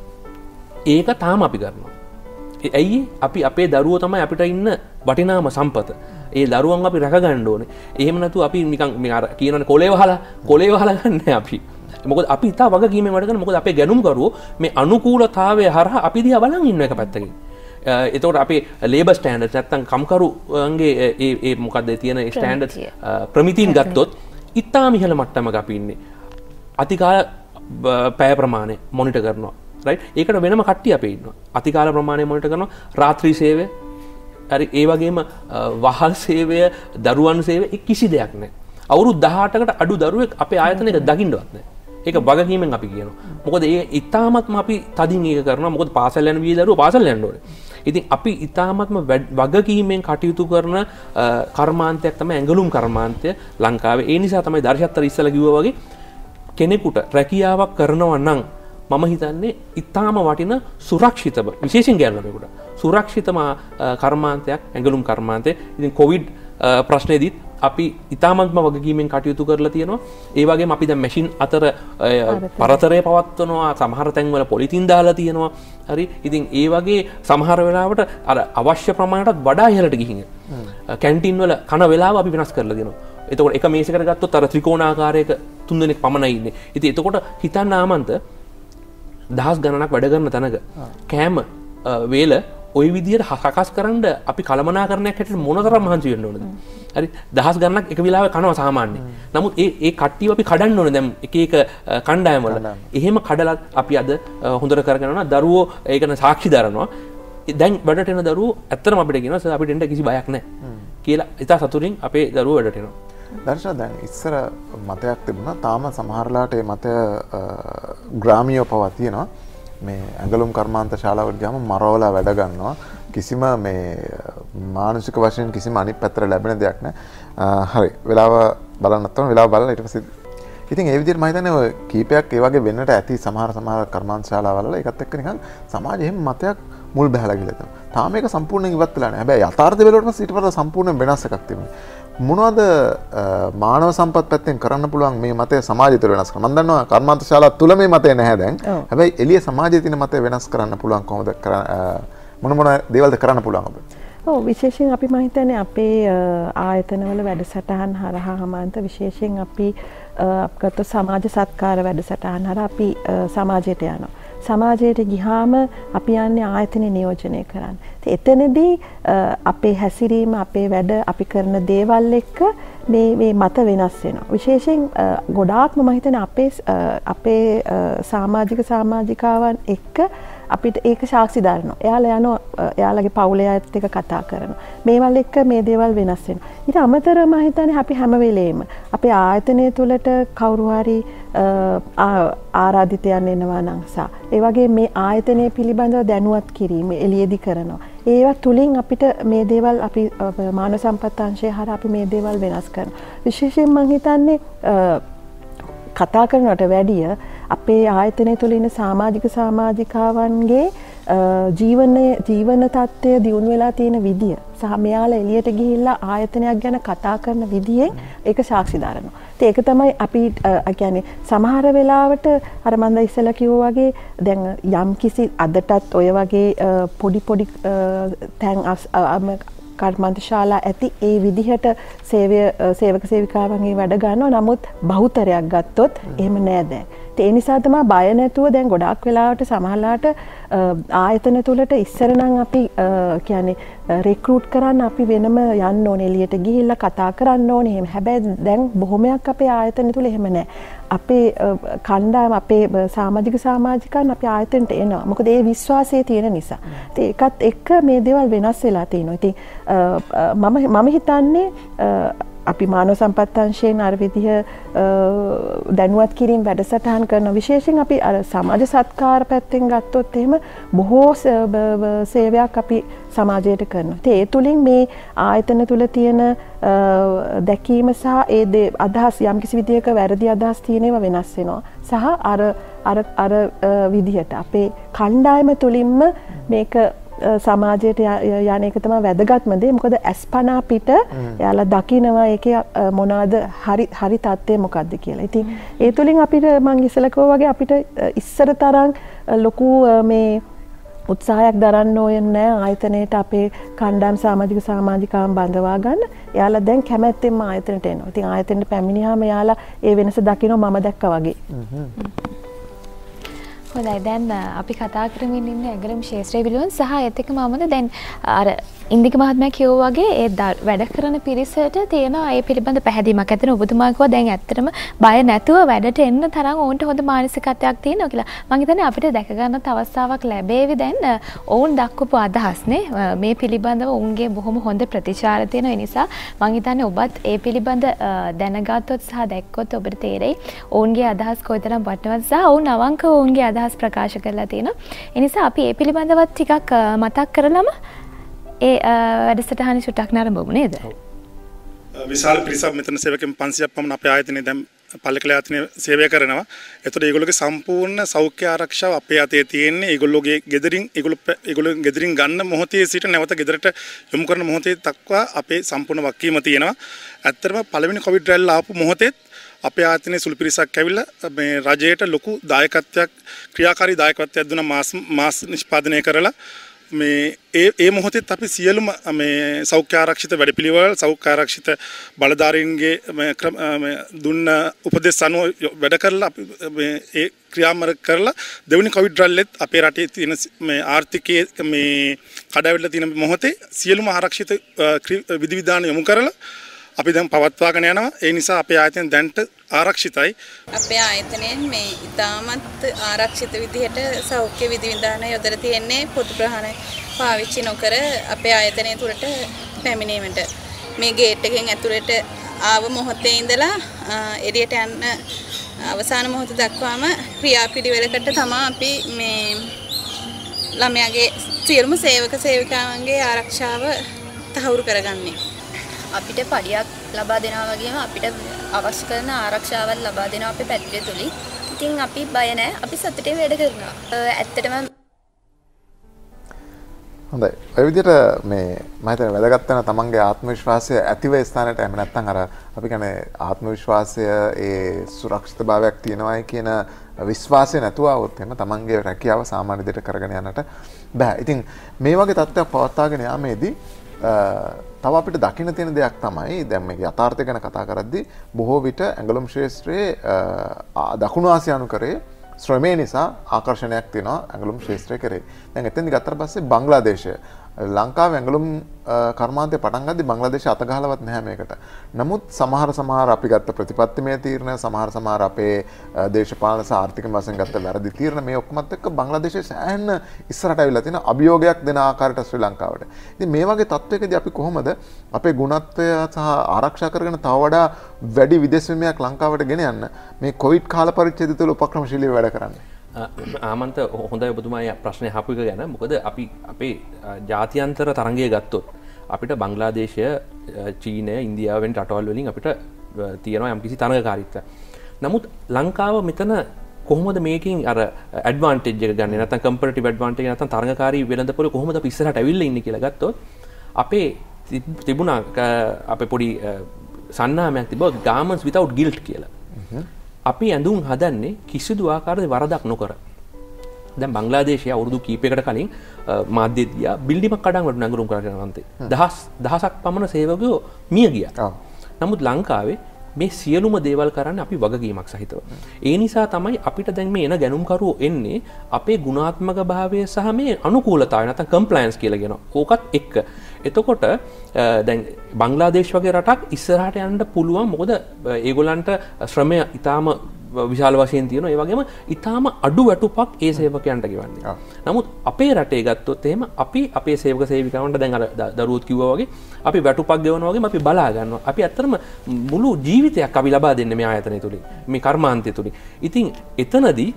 ඒක තාම අපි කරනවා. ඇයි අපි අපේ දරුවෝ තමයි අපිට ඉන්න වටිනාම සම්පත. ඒ දරුවන් අපි රැක ගන්න ඕනේ. එහෙම නැතු අපි නිකන් මේ අර කියනනේ කොලේ වහලා ගන්න අපි. මොකද අපි ඉතා වගකීමෙන් වැඩ කරන මොකද අපේ ගැනුම්කරුවෝ මේ අනුකූලතාවය හරහා අපි දිහා බලන් ඉන්න එක පැත්තකින්. එතකොට අපේ ලේබර් ස්ටෑන්ඩඩ්ස් නැත්තම් කම්කරුවන්ගේ ඒ මොකද්ද තියෙන ස්ටෑන්ඩඩ්ස් ප්‍රමිතීන් ගත්තොත් ඉතාම ඉහළ මට්ටමක අපි ඉන්නේ. අතිකාල පැය ප්‍රමාණය මොනිටර් කරනවා. රයිට්? ඒකට වෙනම කට්ටිය අපේ ඉන්නවා. අතිකාල ප්‍රමාණය මොනිටර් කරනවා. රාත්‍රී සේවය හරි ඒ වගේම වහල් සේවය, දරුවන් සේවය කිසි දෙයක් නැහැ. අවුරුදු 18කට අඩු දරුවෙක් අපේ ආයතනයක දකින්නවත් නැහැ. ඒක වගකීමෙන් අපි කියනවා. මොකද ඒ ඉතාමත්ම අපි තදින් ඒක කරනවා. මොකද පාසල් යන වී දරුවෝ පාසල් යන්න ඕනේ. ඉතින් අපි ඉතාමත්ම වගකීමෙන් කටයුතු කරන කර්මාන්තයක් තමයි ඇඟලුම් කර්මාන්තය ලංකාවේ. ඒ නිසා තමයි දර්ශත්තර ඉස්සලා කිව්වා වගේ කෙනෙකුට රැකියාවක් කරනවා නම් මම හිතන්නේ ඉතාම වටින සුරක්ෂිතව විශේෂයෙන් ගෑනුවෙකුට සුරක්ෂිතම කර්මාන්තයක් ඇඟලුම් කර්මාන්තය. ඉතින් කොවිඩ් ප්‍රශ්නේදීත් අපි ඉතාමත්ම වගකීමෙන් කටයුතු කරලා තියෙනවා. ඒ වගේම අපි දැන් මැෂින් අතර පරතරය පවත්වනවා. සමහර තැන්වල පොලිතින් දාලා තියෙනවා. හරි. ඉතින් ඒ වගේ සමහර වෙලාවට අර අවශ්‍ය ප්‍රමාණයටත් වඩා ඉහළට ගිහින් කැන්ටින් වල කන වෙලාව අපි වෙනස් කරලා දෙනවා. එතකොට එක මේසයකට ගත්තොත් අර ත්‍රිකෝණාකාරයක 3 දෙනෙක් පමණයි ඉන්නේ. ඉතින් එතකොට හිතන්න ආමන්ත දහස් ගණනක් වැඩ කරන තැනක කෑම වේල ওই විදිහට සකස් කරන්න අපි කලමනාකරණයක් හැටියට මොනතරම් මහන්සි වෙන්න ඕනද? හරි දහස් ගණනක් එක වෙලාවෙ කනවා සාමාන්‍යයෙන්. නමුත් ඒ කට්ටිය අපි කඩන්න ඕනේ දැන් එක එක කණ්ඩායම් වල. එහෙම කඩලා අපි අද හොඳට කරගෙන යනවා. දරුවෝ ඒකන සාක්ෂි දරනවා. දැන් වැඩට එන දරුවෝ ඇත්තටම අපිට කියනවා සර් අපිට එන්න කිසි බයක් නැහැ කියලා. ඉතා සතුටින් අපේ දරුවෝ වැඩට එනවා. දර්ශන දැන් ඉස්සර මතයක් තිබුණා. තාම සමහරලාට ඒ මතය ග්‍රාමීයව පවා තියෙනවා. මේ ඇඟලුම් කර්මාන්ත ශාලාවට ගියාම මරවලා වැඩ ගන්නවා. කිසිම මේ මානසික වශයෙන් කිසිම අනිත් පැත්තට ලැබෙන දෙයක් නැහැ. හරි. වෙලාව බලන්නත් ඕන. වෙලාව බලලා ඊට පස්සේ ඉතින් ඒ විදිහට මම හිතන්නේ ඔය කීපයක් ඒ වගේ වෙන්නට ඇති සමහර කර්මාන්ත ශාලාවල ඒකත් එක්ක නිකන් සමාජයේ එහෙම මතයක් මුල් බැහැලා ගිහලා තියෙනවා. තාම මේක සම්පූර්ණයෙන් ඉවත් වෙලා නැහැ. හැබැයි යථාර්ථ වලට පස්සේ ඊට වඩා සම්පූර්ණ වෙනස් එකක් තිබුණේ. මොනවද මානව සම්පත් පැත්තෙන් කරන්න පුළුවන් මේ මතය සමාජය තුළ වෙනස් කරන්න? මම දන්නවා කර්මාන්ත ශාලා තුල මේ මතය නැහැ දැන්. හැබැයි එළිය සමාජයේ තියෙන මතය වෙනස් කරන්න පුළුවන් කොහොමද මොන දේවල්ද කරන්න පුළුවන් අපිට? ඔව් විශේෂයෙන් අපි මම හිතන්නේ අපේ ආයතනවල වැඩසටහන් හරහා හමාන්ත විශේෂයෙන් අපි අපගත සමාජ සත්කාර වැඩසටහන් හරහා අපි සමාජයට යනවා. සමාජයට ගිහාම අපි යන්නේ ආයතන නියෝජනය කරන්න. එතනදී අපේ හැසිරීම අපේ වැඩ අපි කරන දේවල් එක්ක මේ මත වෙනස් වෙනවා. විශේෂයෙන් ගොඩාක්ම මම හිතන්නේ අපේ සමාජික සමාජිකාවන් එක්ක අපිට ඒක සාක්ෂි දානවා. එයාලා යනවා එයාලගේ පවුලේ අයත් එක්ක කතා කරනවා. මේවල් එක්ක මේ දේවල් වෙනස් වෙනවා. ඊට අමතරව මම හිතන්නේ අපි හැම වෙලේම අපේ ආයතනය තුළට කවුරු හරි ආරාධිතයන් එනවා නම් ඒ වගේ මේ ආයතනය පිළිබඳව දැනුවත් කිරීම එළියේදී කරනවා. ඒවා තුලින් අපිට මේ දේවල් අපි මානව සම්පත් අංශය හරහා අපි මේ දේවල් වෙනස් කරනවා. විශේෂයෙන් මම හිතන්නේ කතා කරනවට වැඩිය අපේ ආයතනය තුළ ඉන්න සමාජික සමාජිකාවන්ගේ ජීවන තත්ත්වය දියුණු වෙලා තියෙන විදිය සහ මෙයාලා එළියට ගිහිල්ලා ආයතනයක් ගැන කතා කරන විදියෙන් ඒක සාක්ෂි දානවා. ඒක තමයි අපි කියන්නේ සමහර වෙලාවට අර මම ඉස්සෙල්ලා කිව්වා වගේ දැන් යම් කිසි අදටත් ඔය වගේ පොඩි තැන් කර්මාන්ත ශාලා ඇති ඒ විදිහට සේවක සේවිකාවන්ගේ වැඩ ගන්නවා. නමුත් බහුතරයක් ගත්තොත් එහෙම නෑ දැන්. ඒ නිසා තමයි බය නැතුව දැන් ගොඩාක් වෙලාවට සමහරලාට ආයතන තුලට ඉස්සර නම් අපි කියන්නේ රික්‍රූට් කරන්න අපි වෙනම යන්න ඕනේ එළියට ගිහිල්ලා කතා කරන්න ඕනේ එහෙම. හැබැයි දැන් බොහොමයක් අපේ ආයතන තුල එහෙම නෑ. අපේ කණ්ඩායම අපේ සමාජික සමාජිකයන් අපේ ආයතනට එනවා. මොකද ඒ විශ්වාසය තියෙන නිසා. ඉතින් ඒකත් එක්ක මේ දේවල් වෙනස් වෙලා තියෙනවා. ඉතින් මම හිතන්නේ අපි මානව සම්පත් අංශයෙන් අර විදිහ දැනුවත් කිරීම වැඩසටහන් කරන විශේෂයෙන් අපි අර සමාජ සත්කාර පැත්තෙන් ගත්තොත් එහෙම බොහෝ සේවයක් අපි සමාජයට කරනවා. ඒ තුලින් මේ ආයතන තුල තියෙන දැකීම සහ ඒ අදහස් යම්කිසි විදියක වැරදි අදහස් තියෙන ඒවා වෙනස් වෙනවා. සහ අර විදිහට අපේ කණ්ඩායම තුලින්ම මේක සමාජයට යන එක තමයි වැදගත්ම දේ. මොකද අස්පනා පිට එයාලා දකිනවා ඒකේ මොනවාද හරි තත්ත්වය මොකද්ද කියලා. ඉතින් ඒ තුලින් අපිට මම ඉස්සෙල්ලා කිව්වා වගේ අපිට ඉස්සර තරම් ලොකු මේ උත්සාහයක් දරන්න ඕනේ නැහැ ආයතනයේට අපේ කණ්ඩායම් සමාජික සමාජිකාවන් බඳවා ගන්න. එයාලා දැන් කැමැත්තෙන්ම ආයතනයට එනවා. ඉතින් ආයතනයට පැමිණියාම එයාලා ඒ වෙනස දකිනවා මම දැක්කා වගේ. හොඳයි දැන් අපි කතා කරමින් ඉන්න ඇඟලුම් ශාස්ත්‍රය පිළිබඳ සහ ඒත් එක්කම මමද දැන් අර ඉන්දික මහත්මයා කිව්වා වගේ ඒ වැඩ කරන පිරිසට තියෙන ඒ පිළිබඳ පැහැදීමක් ඇතන ඔබතුමා කිව්වා දැන් ඇත්තටම බය නැතුව වැඩට එන්න තරම් ඕන්ට හොඳ මානසිකත්වයක් තියෙනවා කියලා. මම හිතන්නේ අපිට දැක ගන්නත් අවස්ථාවක් ලැබෙවි දැන් ඔවුන් දක්වපු අදහස්නේ මේ පිළිබඳව ඔවුන්ගේ බොහොම හොඳ ප්‍රතිචාර තියෙන නිසා මම හිතන්නේ ඔබත් ඒ පිළිබඳ දැනගත්තොත් සහ දැක්කොත් ඔබට තේරෙයි ඔවුන්ගේ අදහස් කොයිතරම් වටිනවද සහ ඔවුන් අවංකව ඔවුන්ගේ අදහස් ප්‍රකාශ කරලා තියෙනවා. ඒ නිසා අපි ඒ පිළිබඳවත් ටිකක් මතක් කරලම ඒ වැඩසටහන චුට්ටක් නරඹමු නේද? විශාල පිරිසක් මෙතන සේවකයන් 500ක් පමණ අපේ ආයතනයේ දැන් පල්ලිකල ආයතනයේ සේවය කරනවා. ඒතකොට ඒගොල්ලෝගේ සම්පූර්ණ සෞඛ්‍ය ආරක්ෂාව අපේ අතේ තියෙන්නේ. ඒගොල්ලෝගේ ඒගොල්ලෝ ගෙදරින් ගන්න මොහොතේ සිට නැවත ගෙදරට යොමු කරන මොහොතේ දක්වා අපේ සම්පූර්ණ වගකීම තියෙනවා. ඇත්තටම පළවෙනි කොවිඩ් රැල්ල ආපු මොහොතේ අපේ ආයතනයේ සුළු පිරිසක් ඇවිල්ලා මේ රජයට ලොකු දායකත්වයක් ක්‍රියාකාරී දායකත්වයක් දුන්නා මාස් නිෂ්පාදනය කරලා මේ මොහොතේත් අපි සියලුම මේ සෞඛ්‍ය ආරක්ෂිත වැඩපිළිවෙළ සෞඛ්‍ය ආරක්ෂිත බලධාරීන්ගේ දුන්න උපදෙස් අනුව වැඩ කරලා අපි මේ ඒ ක්‍රියාමාර්ග කරලා දෙවෙනි කොවිඩ් රැල්ලෙත් අපේ රටේ තියෙන මේ ආර්ථිකයේ මේ කඩාවැටලා තියෙන මොහොතේ සියලුම ආරක්ෂිත විධිවිධාන යොමු කරලා අපි දැන් පවත්වාගෙන යනවා. ඒ නිසා අපේ ආයතනය දැන්ට ආරක්ෂිතයි. අපේ ආයතනයෙන් මේ ඉතාමත් ආරක්ෂිත විදිහට සෞඛ්‍ය විධිවිධාන යොදලා තියෙන්නේ පොදු ප්‍රහාරය පාවිච්චි නොකර අපේ ආයතනය තුළට පැමිණීමට. මේ ගේට් එකෙන් ඇතුළට ආව මොහොතේ ඉඳලා එළියට යන්න අවසාන මොහොත දක්වාම ක්‍රියාපිළිවෙලකට තමයි අපි මේ ළමයාගේ සියලුම සේවක සේවිකාවන්ගේ ආරක්ෂාව තහවුරු කරගන්නේ. අපිට පඩියක් ලබා දෙනවා වගේම අපිට අවශ්‍ය කරන ආරක්ෂාවත් ලබා දෙනවා අපේ පැත්තේ තුලින්. ඉතින් අපි බය නැහැ. අපි සතුටේ වැඩ කරනවා. ඇත්තටම හොඳයි. ඔය විදිහට මේ මම හිතන්නේ වැදගත් වෙන තමන්ගේ ආත්ම විශ්වාසය ඇතිව ස්ථානයට එන්න නැත්නම් අර අපි කියන්නේ ආත්ම විශ්වාසය ඒ සුරක්ෂිතභාවයක් තියෙනවායි කියන විශ්වාසය නැතුව આવොත් එහෙම තමන්ගේ රැකියාව සාමාන්‍ය විදිහට කරගෙන යන්නට බෑ. ඉතින් මේ වගේ තත්ත්වයක් පවත්වාගෙන යාමේදී තව අපිට දකින්න තියෙන දෙයක් තමයි දැන් මේක යථාර්ථය ගැන කතා කරද්දී බොහෝ විට ඇඟලුම් ශාස්ත්‍රයේ දකුණු ආසියානු කරේ ශ්‍රමය නිසා ආකර්ෂණයක් තියෙනවා ඇඟලුම් ශාස්ත්‍රය කරේ. දැන් එතෙන්දි ගත්තට පස්සේ බංග්ලාදේශය ලංකාවේ ඇඟලුම් කර්මාන්තය පටන් ගද්දි බංග්ලාදේශය අත ගහලවත් නැහැ මේකට. නමුත් සමහර අපි ගත්ත ප්‍රතිපත්තිමය තීරණ සමහර අපේ දේශපාලන සහ ආර්ථික වශයෙන් ගත්ත වැරදි තීරණ මේ ඔක්කොමත් එක්ක බංග්ලාදේශය සෑහෙන ඉස්සරහට අවිලා තියෙන අභියෝගයක් දෙන ආකාරයට ශ්‍රී ලංකාවට. ඉතින් මේ වගේ තත්වයකදී අපි කොහොමද අපේ ගුණත්වය සහ ආරක්ෂා කරගෙන තව වඩා වැඩි විදේශ විනිමයක් ලංකාවට ගෙන යන්න මේ කොවිඩ් කාල පරිච්ඡේදය තුළ උපක්‍රමශීලීව වැඩ කරන්නේ? ආමන්ත හොඳයි ඔබතුමාගේ ප්‍රශ්නේ අහපු එක ගැන. මොකද අපි අපේ ජාත්‍යන්තර තරංගය ගත්තොත් අපිට බංග්ලාදේශය චීනය ඉන්දියාවෙන් රටවල් වලින් අපිට තියෙනවා යම්කිසි තරඟකාරීත්වයක්. නමුත් ලංකාව මෙතන කොහොමද මේකෙන් අර ඇඩ්වාන්ටේජ් එක ගන්න නැත්නම් කම්පැරටිව් ඇඩ්වාන්ටේජ් එක නැත්නම් තරඟකාරී වෙළඳපොළ කොහොමද අපි ඉස්සරහට ඇවිල්ලා ඉන්නේ කියලා ගත්තොත් අපේ තිබුණා අපේ පොඩි සන්නාමයක් තිබ්බා garments without guilt කියලා. අපි ඇඳුම් හදන්නේ කිසිදු ආකාරයක වරදක් නොකර. දැන් බංග්ලාදේශය අවුරුදු කීපයකට කලින් මාධ්‍ය දියා බිල්ඩිමක් කඩන් වලට නඟුරුම් කරගෙන අන්තේ. දහසක් පමණ සේවකයෝ මිය ගියා. නමුත් ලංකාවේ මේ සියලුම දේවල් කරන්න අපි වගකීමක් සහිතව. ඒ නිසා තමයි අපිට දැන් මේ එන ගැනුම්කරුවෝ එන්නේ අපේ ගුණාත්මක භාවය සහ මේ අනුකූලතාවය නැත්නම් කම්ප්ලයන්ස් කියලා කියනවා. ඕකත් එක්ක. එතකොට දැන් බංග්ලාදේශ වගේ රටක් ඉස්සරහට යන්න පුළුවන්. මොකද ඒගොල්ලන්ට ශ්‍රමය ඊටාම විශාල වශයෙන් තියෙනවා. ඒ වගේම ඊටාම අඩු වැටුපක් ඒ සේවකයන්ට ගෙවන්නේ. නමුත් අපේ රටේ ගත්තොත් එහෙම අපි අපේ සේවක සේවිකාවන්ට දැන් අර දරුවෝත් කිව්වා වගේ අපි වැටුපක් ගෙවනවා වගේම අපි බලා ගන්නවා. අපි ඇත්තටම මුළු ජීවිතයක් අපි ලබා දෙන්නේ මේ ආයතනය තුලින්. මේ කර්මාන්තය තුලින්. ඉතින් එතනදී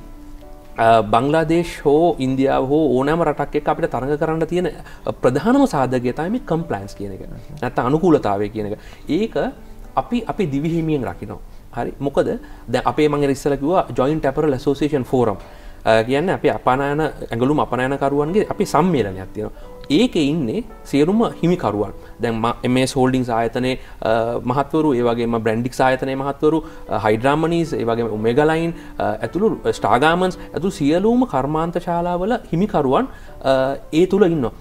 බංග්ලාදේශ හෝ ඉන්දියාව හෝ ඕනෑම රටක් එක්ක අපිට තරඟ කරන්න තියෙන ප්‍රධානම සාධකය තමයි මේ කම්ප්ලයන්ස් කියන එක. නැත්නම් අනුකූලතාවය කියන එක. ඒක අපි දිවිහිමියෙන් රකින්න. හරි. මොකද දැන් අපේ මම ඉස්සෙල්ලා කිව්වා Joint Apparel Association Forum කියන්නේ අපේ අපනයන ඇඟලුම් අපනයනකරුවන්ගේ අපේ සම්මේලනයක් තියෙනවා. ඒකේ ඉන්නේ සියලුම හිමිකරුවන්. දැන් MS Holdings ආයතනයේ මහත්වරු, ඒ වගේම Brandix ආයතනයේ මහත්වරු, Hydra Manis, ඒ වගේම Omega Line ඇතුළු Star Garments ඇතුළු සියලුම කර්මාන්ත ශාලාවල හිමිකරුවන් ඒ තුල ඉන්නවා.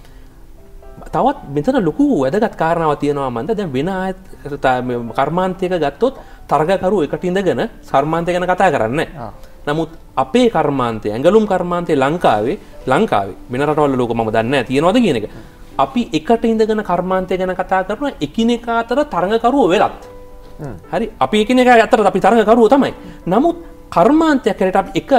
තවත් මෙතන ලොකු වැදගත් කාරණාවක් තියෙනවා මන්ද. දැන් වෙන කර්මාන්තයක ගත්තොත් තරගකරු එකට ඉඳගෙන කර්මාන්තය ගැන කතා කරන්නේ නැහැ. නමුත් අපේ කර්මාන්තය ඇඟලුම් කර්මාන්තය ලංකාවේ වෙන රටවල ලෝක මම දන්නේ නැහැ තියෙනවද කියන එක. අපි එකට ඉඳගෙන කර්මාන්තය ගැන කතා කරනවා එකිනෙකා අතර තරඟකරුවෝ වෙලත්. හරි. අපි එකිනෙකා අතර අපි තරඟකරුවෝ තමයි. නමුත් කර්මාන්තයක් කරේට අපි එක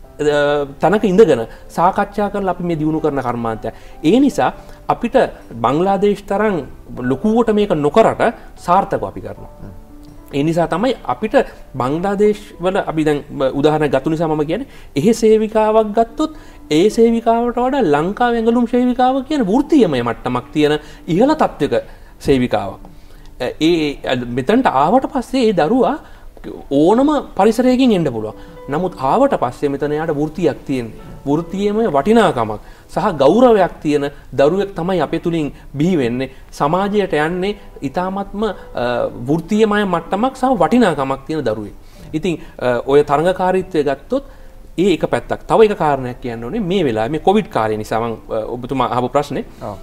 තනක ඉඳගෙන සාකච්ඡා කරලා අපි මේ දියුණු කරන කර්මාන්තය. ඒ නිසා අපිට බංග්ලාදේශ තරම් ලොකුවට මේක නොකරට සාර්ථකව අපි කරනවා. ඒ නිසා තමයි අපිට බංග්ලාදේශ වල අපි දැන් උදාහරණයක් ගත්ත නිසා මම කියන්නේ එහෙ සේවිකාවක් ගත්තොත් ඒ සේවිකාවට වඩා ලංකාවේ ඇඟලුම් සේවිකාව කියන වෘත්තීයමය මට්ටමක් තියෙන ඉහළ තත්ත්වයක සේවිකාවක්. මෙතනට ආවට පස්සේ ඒ දරුවා ඕනම පරිසරයකින් එන්න පුළුවන්. නමුත් ආවට පස්සේ මෙතන යාට වෘත්තියක් තියෙන්නේ. වෘත්තීයමය වටිනාකමක් සහ ගෞරවයක් තියෙන දරුවෙක් තමයි අපේ තුලින් බිහි වෙන්නේ. සමාජයට යන්නේ ඊ타මත්ම වෘත්තීයමය මට්ටමක් සහ වටිනාකමක් තියෙන දරුවෙක්. ඉතින් ඔය තරඟකාරීත්වය ගත්තොත් ඒ එක පැත්තක්. තව එක කාරණයක් කියන්න ඕනේ මේ වෙලාවේ මේ කොවිඩ් කාලේ නිසා මම ඔබතුමා අහපු ප්‍රශ්නේ.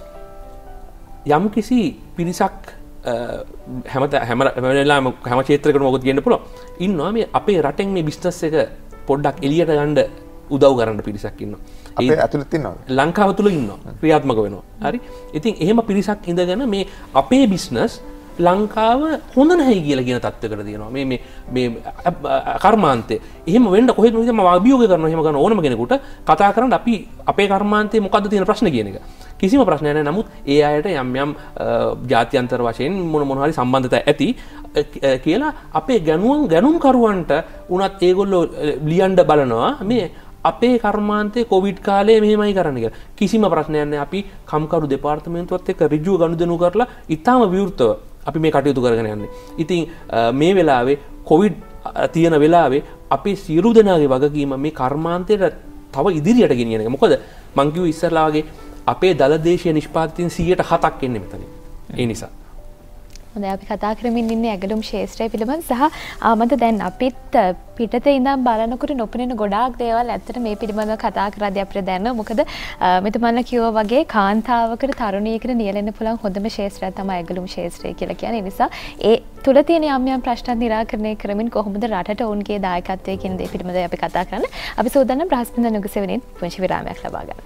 යම් කිසි පිරිසක් හැම ක්ෂේත්‍රයකටම ඔබට කියන්න පුළුවන්. ඉන්නවා මේ අපේ රටෙන් මේ බිස්නස් එක පොඩ්ඩක් එළියට ගන්න උදව් කරන්න පිරිසක් ඉන්නවා. අපේ ඇතුළත ඉන්නවද? ලංකාව තුල ඉන්නවා. ක්‍රියාත්මක වෙනවා. හරි. ඉතින් එහෙම පිරිසක් ඉඳගෙන මේ අපේ බිස්නස් ලංකාව හොඳ නැහැ කියලා කියන තත්ත්වයකට තියෙනවා. මේ කර්මාන්තේ. එහෙම වෙන්න කොහෙද මම අභියෝග කරනවා එහෙම කරන ඕනම කෙනෙකුට කතා කරන්න අපි අපේ කර්මාන්තේ මොකද්ද තියෙන ප්‍රශ්න කියන එක. කිසිම ප්‍රශ්නයක් නැහැ. නමුත් ඒ අයට යම් ජාත්‍යන්තර වශයෙන් මොන හරි සම්බන්ධතා ඇති කියලා අපේ ගැනුම් කරුවන්ට උනත් ඒගොල්ලෝ ලියන්න බලනවා මේ අපේ කර්මාන්තේ කොවිඩ් කාලේ මෙහෙමයි කරන්න කියලා. කිසිම ප්‍රශ්නයක් නැහැ. අපි කම්කරු දෙපාර්තමේන්තුවත් එක්ක ඍජුව ගනුදෙනු කරලා ඉතාම විවෘතව අපි මේ කටයුතු කරගෙන යන්නේ. ඉතින් මේ වෙලාවේ කොවිඩ් තියෙන වෙලාවේ අපේ සියලු දෙනාගේ වගකීම මේ කර්මාන්තයට තව ඉදිරියට ගෙනියන එක. මොකද මං කිව්ව ඉස්සරලා වගේ අපේ දලදේශීය නිෂ්පාදිතයන් 107ක් එන්නේ මෙතන. ඒ නිසා හොඳයි අපි කතා කරමින් ඉන්නේ ඇගලුම් ශාස්ත්‍රය පිළිබඳ සහ ආමන්ත දැන් අපිත් පිටතේ ඉඳන් බලනකොට නොපෙනෙන ගොඩාක් දේවල් ඇත්තට මේ පිළිබඳව කතා කරද්දී අපිට දැනෙනවා. මොකද මෙතුමන්ලා කිව්වා වගේ කාන්තාවකට තරුණියකට නියැලෙන්න පුළුවන් හොඳම ශාස්ත්‍රය තමයි ඇගලුම් ශාස්ත්‍රය කියලා කියන්නේ. ඒ නිසා ඒ තුල තියෙන යම් ප්‍රශ්න නිරාකරණය කරමින් කොහොමද රටට ඔවුන්ගේ දායකත්වය කියන දේ පිළිබඳව අපි කතා කරන්නේ. අපි සූදානම් බ්‍රහස්පතින්දා නුගසෙවණින් පුංචි විරාමයක් ලබා ගන්න.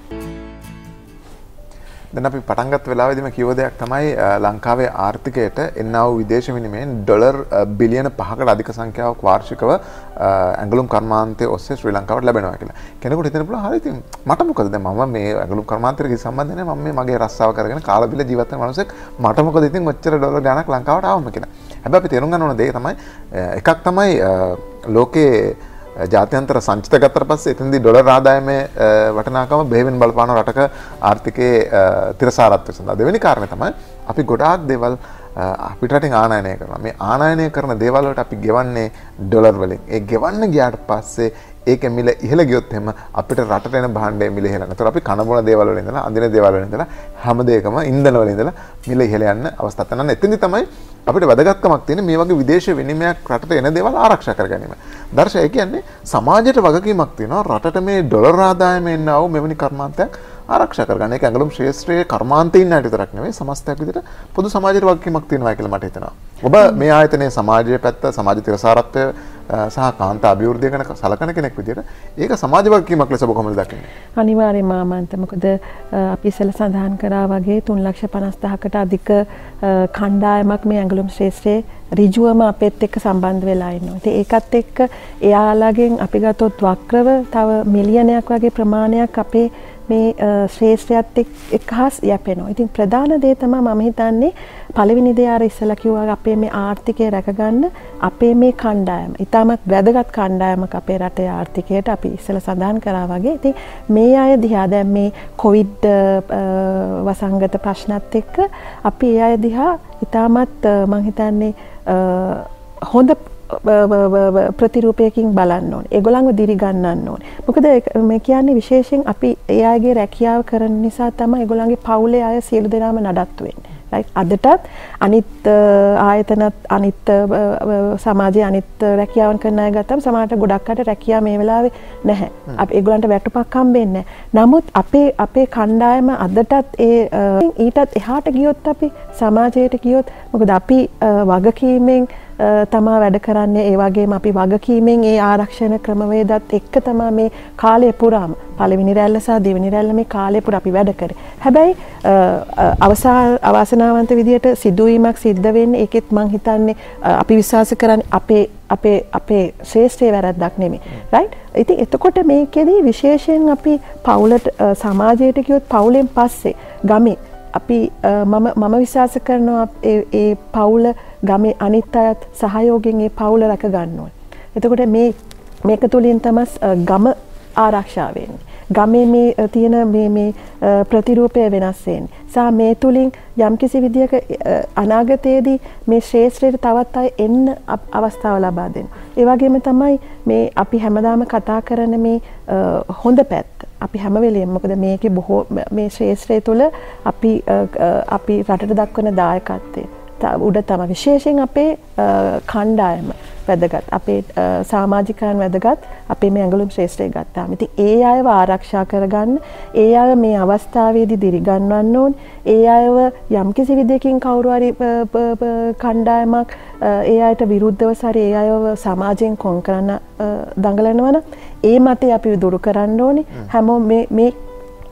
දැන් අපි පටන් ගත්ත වෙලාවේදීම කිව්ව දෙයක් තමයි ලංකාවේ ආර්ථිකයට එන්නා වූ විදේශ විනිමයෙන් ඩොලර් බිලියන 5කට අධික සංඛ්‍යාවක් වාර්ෂිකව ඇඟලුම් කර්මාන්තයේ ඔස්සේ ශ්‍රී ලංකාවට ලැබෙනවා කියලා. කෙනෙකුට හිතෙන්න පුළුවන් හරි ඉතින් මට මොකද දැන් මම මේ ඇඟලුම් කර්මාන්තයට කිසි සම්බන්ධ නැහැ. මම මේ මගේ රස්සාව කරගෙන කාලා බිල ජීවත් වෙන මිනිස්සෙක් මට මොකද ඉතින් ඔච්චර ඩොලර් ගණක් ලංකාවට ආවම කියලා. හැබැයි අපි තේරුම් ගන්න ඕන දේ තමයි එකක් තමයි ලෝකේ ජාත්‍යන්තර සංචිත ගත්තට පස්සේ එතනදී ඩොලර් ආදායමේ වටිනාකම බෙහෙවින් බලපාන රටක ආර්ථිකයේ තිරසාරත්වය සඳහා. දෙවෙනි කාරණේ තමයි අපි ගොඩාක් දේවල් අපිට රටින් ආනයනය කරනවා. මේ ආනයනය කරන දේවල් වලට අපි ගෙවන්නේ ඩොලර් වලින්. ඒ ගෙවන්න ගියාට පස්සේ ඒකේ මිල ඉහළ ගියොත් එහෙම අපිට රටට එන භාණ්ඩයේ මිල ඉහළ යනවා. ඒතර අපි කන බොන දේවල් වල ඉඳලා අඳින දේවල් වල ඉඳලා හැම දෙයකම ඉන්ධන වල ඉඳලා මිල ඉහළ යන්න අවස්ථාවක් නැහැ. එතෙන්දි තමයි අපිට වැදගත්කමක් තියෙන මේ වගේ විදේශ විනිමයක් රටට එන දේවල් ආරක්ෂා කර ගැනීම. දර්ශය කියන්නේ සමාජයට වගකීමක් තියෙනවා රටට මේ ඩොලර් ආදායම එන්න ආව මෙවැනි කර්මාන්තයක් ආරක්ෂා කරගන්න. ඒක ඇඟලුම් ශාස්ත්‍රයේ කර්මාන්තේ ඉන්න අයට විතරක් නෙවෙයි සමස්තයක් විදිහට පොදු සමාජයට වගකීමක් තියෙනවා කියලා මට හිතෙනවා. ඔබ මේ ආයතනයේ සමාජීය පැත්ත, සමාජ තිරසාරත්වය සහ කාන්තා අභිවෘද්ධිය ගැන සලකන කෙනෙක් විදිහට ඒක සමාජ වගකීමක් ලෙස ඔබ කොහොමද දකින්නේ? අනිවාර්යයෙන්ම ආමන්ත. මොකද අපි ඉස්සෙල්ලා සඳහන් කරා වගේ 3,50,000කට අධික කණ්ඩායමක් මේ ඇඟලුම් ශාස්ත්‍රයේ රිජුවම අපෙත් එක්ක සම්බන්ධ වෙලා ඉන්නවා. ඉතින් ඒකත් එක්ක එයාලගෙන් අපි ගත්තොත් වක්‍රව තව මිලියනයක් වගේ ප්‍රමාණයක් අපේ මේ ශ්‍රේෂ්ඨයත් එක්ක හස් යැපෙනවා. ඉතින් ප්‍රධාන දේ තමයි මම හිතන්නේ පළවෙනි දේ අර ඉස්සලා කිව්වා අපේ මේ ආර්ථිකය රැකගන්න අපේ මේ කණ්ඩායම. ඊටමත් වැදගත් කණ්ඩායමක් අපේ රටේ ආර්ථිකයට අපි ඉස්සලා සඳහන් කරා වගේ. ඉතින් මේ අය දිහා දැන් මේ කොවිඩ් වසංගත ප්‍රශ්නත් එක්ක අපි ඒ අය දිහා ඊටමත් මම හිතන්නේ හොඳ ප්‍රතිරූපයකින් බලන්න ඕනේ. ඒගොල්ලන්ව දිරි ගන්නන්න ඕනේ. මොකද මේ කියන්නේ විශේෂයෙන් අපි ඒ අයගේ රැකියාව කරන නිසා තමයි ඒගොල්ලන්ගේ පවුලේ අය සියලු දෙනාම නඩත්තු වෙන්නේ. right? අදටත් අනිත් ආයතනත් අනිත් සමාජයේ අනිත් රැකියාවන් කරන අය ගත්තම සමහරට ගොඩක් අයට රැකියාව මේ වෙලාවේ නැහැ. අපි ඒගොල්ලන්ට වැටුපක් හම්බෙන්නේ නැහැ. නමුත් අපේ කණ්ඩායම අදටත් ඊටත් එහාට ගියොත් අපි සමාජයට ගියොත් මොකද අපි වගකීමෙන් තමා වැඩ කරන්නේ ඒ වගේම අපි වගකීමෙන් ඒ ආරක්ෂණ ක්‍රමවේදත් එක්ක තමයි මේ කාලය පුරාම පළවෙනි රැල්ල සහ දෙවෙනි රැල්ල මේ කාලය පුරා අපි වැඩ කරේ. හැබැයි අවාසනාවන්ත විදියට සිදුවීමක් සිද්ධ වෙන්නේ ඒකෙත් මං හිතන්නේ අපි විශ්වාස කරන්නේ අපේ ශ්‍රේෂ්ඨයේ වැරද්දක් නෙමෙයි. right? ඉතින් එතකොට මේකෙදී විශේෂයෙන් අපි පවුලට සමාජයට කියොත් පවුලෙන් පස්සේ ගමේ අපි මම විශ්වාස කරනවා ඒ පවුල ගමේ අනිත් අයත් සහයෝගයෙන් ඒ පවුල රැක ගන්න ඕනේ. එතකොට මේක තුලින් තමයි ගම ආරක්ෂා වෙන්නේ. ගමේ මේ තියෙන මේ ප්‍රතිරූපය වෙනස් වෙන්නේ. සහ මේ තුලින් යම්කිසි විදියක අනාගතයේදී මේ ශ්‍රේෂ්ඨයට තවත් අය එන්න අවස්ථාව ලබා දෙනවා. ඒ වගේම තමයි මේ අපි හැමදාම කතා කරන මේ හොඳ පැත්ත. අපි හැම වෙලෙම මොකද මේකේ බොහෝ මේ ශ්‍රේෂ්ඨය තුළ අපි රටට දක්වන දායකත්වය උඩ තමයි විශේෂයෙන් අපේ කණ්ඩායම වැදගත්. අපේ සමාජිකයන් වැදගත්. අපේ මේ ඇඟලුම් ශ්‍රේෂ්ඨය ගත්තාම. ඉතින් ඒ අයව ආරක්ෂා කරගන්න, ඒ අය මේ අවස්ථාවේදී දිරි ගන්නවන්න ඕනේ. ඒ අයව යම්කිසි විදියකින් කවුරු හරි කණ්ඩායමක් ඒ අයට විරුද්ධව සරි ඒ අයව සමාජයෙන් කොන් කරන්න දඟලනවනම් ඒ මතය අපි දුරු කරන්න ඕනේ. හැමෝම මේ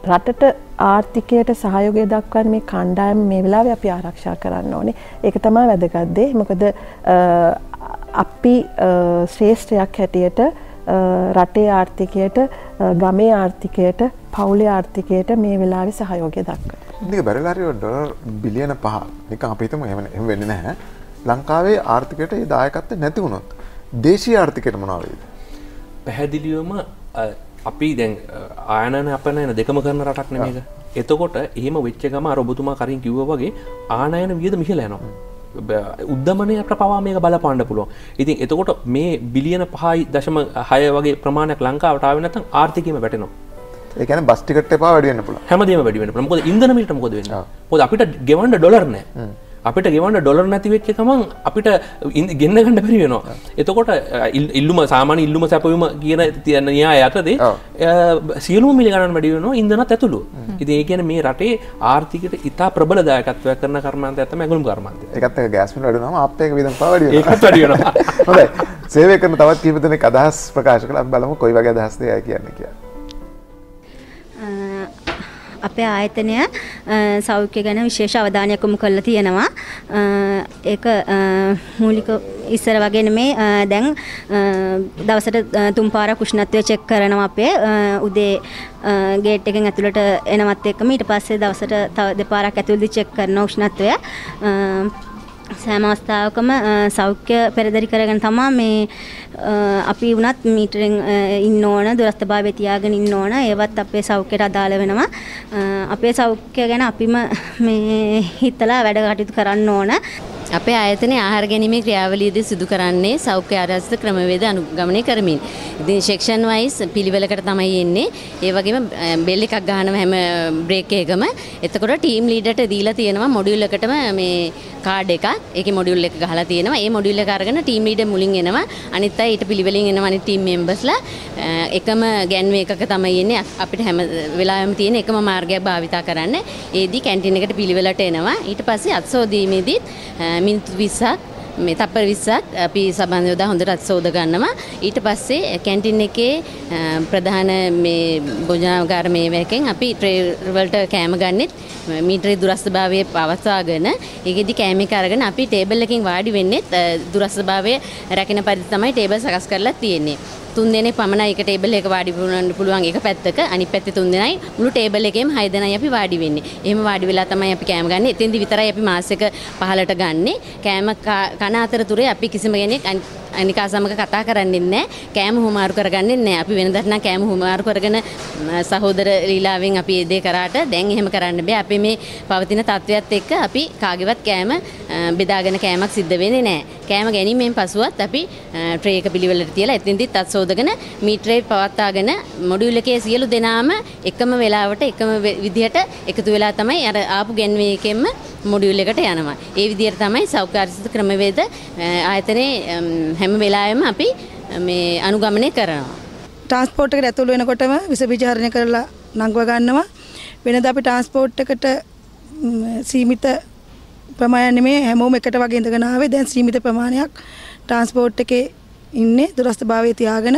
රටට ආර්ථිකයට සහයෝගය දක්වන්න මේ කණ්ඩායම මේ වෙලාවේ අපි ආරක්ෂා කරන්න ඕනේ. ඒක තමයි වැදගත් දේ. මොකද අපි ශ්‍රේෂ්ඨයක් හැටියට රටේ ආර්ථිකයට, ගමේ ආර්ථිකයට, පවුලේ ආර්ථිකයට මේ වෙලාවේ සහයෝගය දක්වනවා. ඉතින් බැරිලා හරි ඩොලර් බිලියන 5 නිකන් අපි හිතමු එහෙම වෙන්නේ නැහැ. ලංකාවේ ආර්ථිකයට ඒ දායකත්වය නැති වුණොත් දේශීය ආර්ථිකයට මොනවා වෙයිද? පැහැදිලිවම අපි දැන් ආයනන අපනයන දෙකම කරන රටක් නෙමේක. එතකොට එහෙම වෙච්ච ගම අර ඔබතුමා කරින් කිව්වා වගේ ආනයන වියදම ඉහළ යනවා. උද්දමනයට පවා මේක බලපාන්න පුළුවන්. ඉතින් එතකොට මේ බිලියන 5.6 වගේ ප්‍රමාණයක් ලංකාවට ආවේ නැත්නම් ආර්ථිකයම වැටෙනවා. ඒ කියන්නේ බස් ටිකට් එපා වැඩි වෙන්න පුළුවන්. හැමදේම වැඩි වෙන්න පුළුවන්. මොකද ඉන්ධන මිලට මොකද වෙන්නේ? මොකද අපිට ගෙවන්න ඩොලර් නැහැ. අපිට ගෙවන්න ඩොලර් නැති වෙච්ච ගමන් අපිට ගෙන්න ගන්න බැරි වෙනවා. එතකොට ඉල්ලුම සාමාන්‍ය ඉල්ලුම සැපයුම කියන න්‍යාය යටතේ සියලුම මිල ගණන් වැඩි වෙනවා ඉන්ධනත් ඇතුළු. ඉතින් ඒ කියන්නේ මේ රටේ ආර්ථිකයට ඉතා ප්‍රබල දායකත්වයක් කරන කර්මාන්තයක් තමයි ඇගලුම් කර්මාන්තය. ඒකත් එක ගෑස් මිල වැඩි වෙනවා ආප්පේක වියදම් පාව වැඩි වෙනවා. ඒකත් වැඩි වෙනවා. හොඳයි. සේවය කරන තවත් කීප දෙනෙක් අදහස් ප්‍රකාශ කළා. අපි බලමු කොයි වගේ අදහස්ද එයා කියන්නේ කියලා. අපේ ආයතනය සෞඛ්‍ය ගැන විශේෂ අවධානයක් යොමු කරලා තියෙනවා. ඒක මූලික ඉස්සර වගේ නෙමේ දැන් දවසට 3 පාරක් උෂ්ණත්වය චෙක් කරනවා අපේ උදේ ගේට් එකෙන් ඇතුළට එනවත් එක්කම ඊට පස්සේ දවසට තව 2 පාරක් ඇතුළතදී චෙක් කරන උෂ්ණත්වය සෑම අවස්ථාවකම සෞඛ්‍ය පෙරදරි කරගෙන තමයි මේ අපි වුණත් මීටරෙන් ඉන්න ඕන දුරස්ථභාවය තියාගෙන ඉන්න ඕන ඒවත් අපේ සෞඛ්‍යයට අදාළ වෙනවා අපේ සෞඛ්‍ය ගැන අපිම මේ හිතලා වැඩ කටයුතු කරන්න ඕන අපේ ආයතනයේ ආහාර ගැනීමේ ක්‍රියාවලියදී සිදු කරන්නේ සෞඛ්‍ය ආරක්ෂක ක්‍රමවේද අනුගමනය කරමින්. ඉතින් සෙක්ෂන් වයිස් පිළිවෙලකට තමයි එන්නේ. ඒ වගේම බෙල් එකක් ගහනවා හැම බ්‍රේක් එකකම. එතකොට ටීම් ලීඩර්ට දීලා තියෙනවා මොඩියුල් එකටම මේ කාඩ් එකක්. ඒකේ මොඩියුල් එක ගහලා තියෙනවා. ඒ මොඩියුල් එක අරගෙන ටීම් ලීඩර් මුලින් එනවා. අනිත් අය ඊට පිළිවෙලින් එනවා අනිත් ටීම් මෙම්බර්ස්ලා. එකම ගැන්වේ එකක තමයි එන්නේ. අපිට හැම වෙලාවෙම තියෙන එකම මාර්ගයක් භාවිතා කරන්න. ඒදී කැන්ටින් එකට පිළිවෙලට එනවා. ඊට පස්සේ අත්සෝදීමේදීත් මිනිත්තු 20ක් මේ තප්පර 20ක් අපි සබන් යොදා හොඳට අත්සෝද ගන්නවා ඊට පස්සේ කැන්ටින් එකේ ප්‍රධාන මේ භෝජනාගාර මේවැකෙන් අපි ට්‍රේ වලට කෑම ගන්නෙත් මීටරේ දුරස්ථභාවය පවත්වාගෙන ඒකෙදි කෑම එක අරගෙන අපි ටේබල් එකකින් වාඩි වෙන්නෙත් දුරස්ථභාවය රැකෙන පරිදි තමයි ටේබල් සකස් කරලා තියෙන්නේ 3 දෙනෙක් පමණයි එක ටේබල් එක වාඩි වෙන්න පුළුවන් එක පැත්තක අනිත් පැත්තේ 3 දෙනයි මුළු ටේබල් එකේම 6 දෙනයි අපි වාඩි වෙන්නේ. එහෙම වාඩි වෙලා තමයි අපි කෑම ගන්නෙ. එතෙන්දි විතරයි අපි මාසෙක 15ට ගන්නෙ. කෑම කන අතරතුරේ අපි කිසිම කෙනෙක් අනිකා සමග කතා කරන්නේ නැහැ. කෑම හුමාරු කරගන්නේ නැහැ. අපි වෙනදට නම් කෑම හුමාරු කරගෙන සහෝදර ලීලාවෙන් අපි ඒ දේ කරාට දැන් එහෙම කරන්න බෑ. අපි මේ පවතින තත්වයක් එක්ක අපි කාගේවත් කෑම බෙදාගෙන කෑමක් සිද්ධ වෙන්නේ නැහැ. කෑම ගැනීමෙන් පසුවත් අපි ට්‍රේ එක පිළිවෙලට තියලා එතෙන්දිත් අත්සෝදගෙන මීටරේ පවත්වාගෙන මොඩියුල් එකේ සියලු දෙනාම එකම වෙලාවට එකම විදිහට එකතු වෙලා තමයි අර ආපු ගැන්වේ එකෙන්ම මොඩියුල් එකට යනවා. ඒ විදිහට තමයි සෞඛ්‍ය ආරක්ෂක ක්‍රමවේද ආයතනයේ හැම වෙලාවෙම අපි මේ අනුගමනය කරනවා. ට්‍රාන්ස්පෝර්ට් එකට ඇතුළු වෙනකොටම විස බීජහරණය කරලා නංගව ගන්නවා. වෙනදා අපි ට්‍රාන්ස්පෝර්ට් එකට සීමිත ප්‍රමාණයක් නෙමෙයි හැමෝම එකට වගේ ඉඳගෙන ආවේ. දැන් සීමිත ප්‍රමාණයක් ට්‍රාන්ස්පෝර්ට් එකේ ඉන්නේ දුරස්ථභාවය තියාගෙන.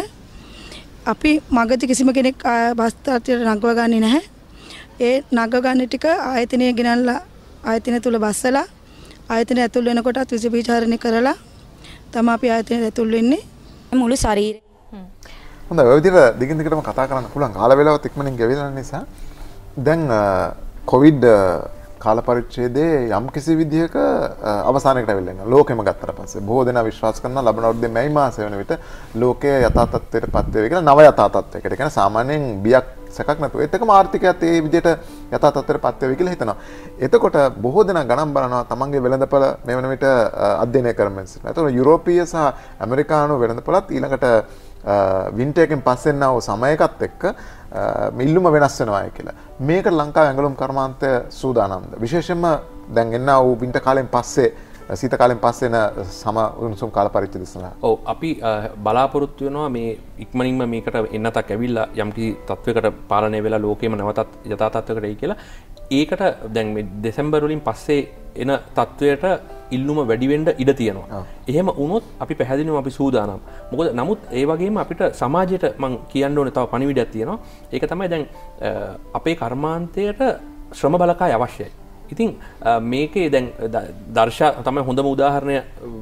අපි මගදී කිසිම කෙනෙක් බස් තාත්තයට නංගව ගන්නේ නැහැ. ඒ නංගව ගන්න ටික ආයතනයේ ගෙනල්ලා ආයතනය තුල බස්සලා ආයතනය ඇතුළු වෙනකොටත් විස බීජහරණය කරලා තමයි අපි ආයතනයට ඇතුළු වෙන්නේ. මුළු ශරීරය. හොඳයි ඔය විදිහට දිගින් දිගටම කතා කරන්න පුළුවන්. කාල වේලාවත් ඉක්මනින් ගෙවිලා නිසා දැන් කොවිඩ් කාල පරිච්ඡේදයේ යම් කිසි විදිහක අවසානයකට අවිල්ලා යනවා. ලෝකෙම ගත්තට පස්සේ බොහෝ දෙනා විශ්වාස කරනවා ලබන අවුරුද්දේ මැයි මාසය වෙන විට ලෝකයේ යථා තත්ත්වයට පත් වෙයි කියලා නව යථා තත්ත්වයකට. ඒ කියන්නේ සාමාන්‍යයෙන් බියක් සැකක් නැතුව ඒත් එකම ආර්ථිකයත් ඒ විදිහට යථා තත්ත්වයට පත් වෙයි කියලා හිතනවා. එතකොට බොහෝ දෙනා ගණන් බලනවා තමන්ගේ වෙළඳපළ මේ වෙන විට අධ්‍යයනය කරමින් සිටිනවා. එතකොට යුරෝපීය සහ ඇමරිකානු වෙළඳපළත් ඊළඟට වින්ටර් එකෙන් පස්සේ එන සමයකත් එක්ක මිල්ලුම වෙනස් වෙනවා කියලා. මේකට ලංකාවේ ඇඟලුම් කර්මාන්තය සූදානම්ද? විශේෂයෙන්ම දැන් එන්න වූ වින්ටර් කාලෙන් පස්සේ සීත කාලෙන් පස්සේ එන සම උණුසුම් කාල පරිච්ඡේද සඳහා. ඔව් අපි බලාපොරොත්තු වෙනවා මේ ඉක්මනින්ම මේකට එන්නතක් ඇවිල්ලා යම්කිසි තත්වයකට පාලනය වෙලා ලෝකෙම නැවතත් යථා තත්වයකට එයි කියලා. ඒකට දැන් මේ දෙසැම්බර් වලින් පස්සේ එන තත්වයට ඉල්ලුම වැඩි වෙන්න ඉඩ තියෙනවා. එහෙම වුණොත් අපි පැහැදිලිවම අපි සූදානම්. මොකද නමුත් ඒ වගේම අපිට සමාජයට මම කියන්න ඕනේ තව පණිවිඩයක් තියෙනවා. ඒක තමයි දැන් අපේ කර්මාන්තයට ශ්‍රම බලකාය අවශ්‍යයි. ඉතින් මේකේ දැන් දර්ශා තමයි හොඳම උදාහරණය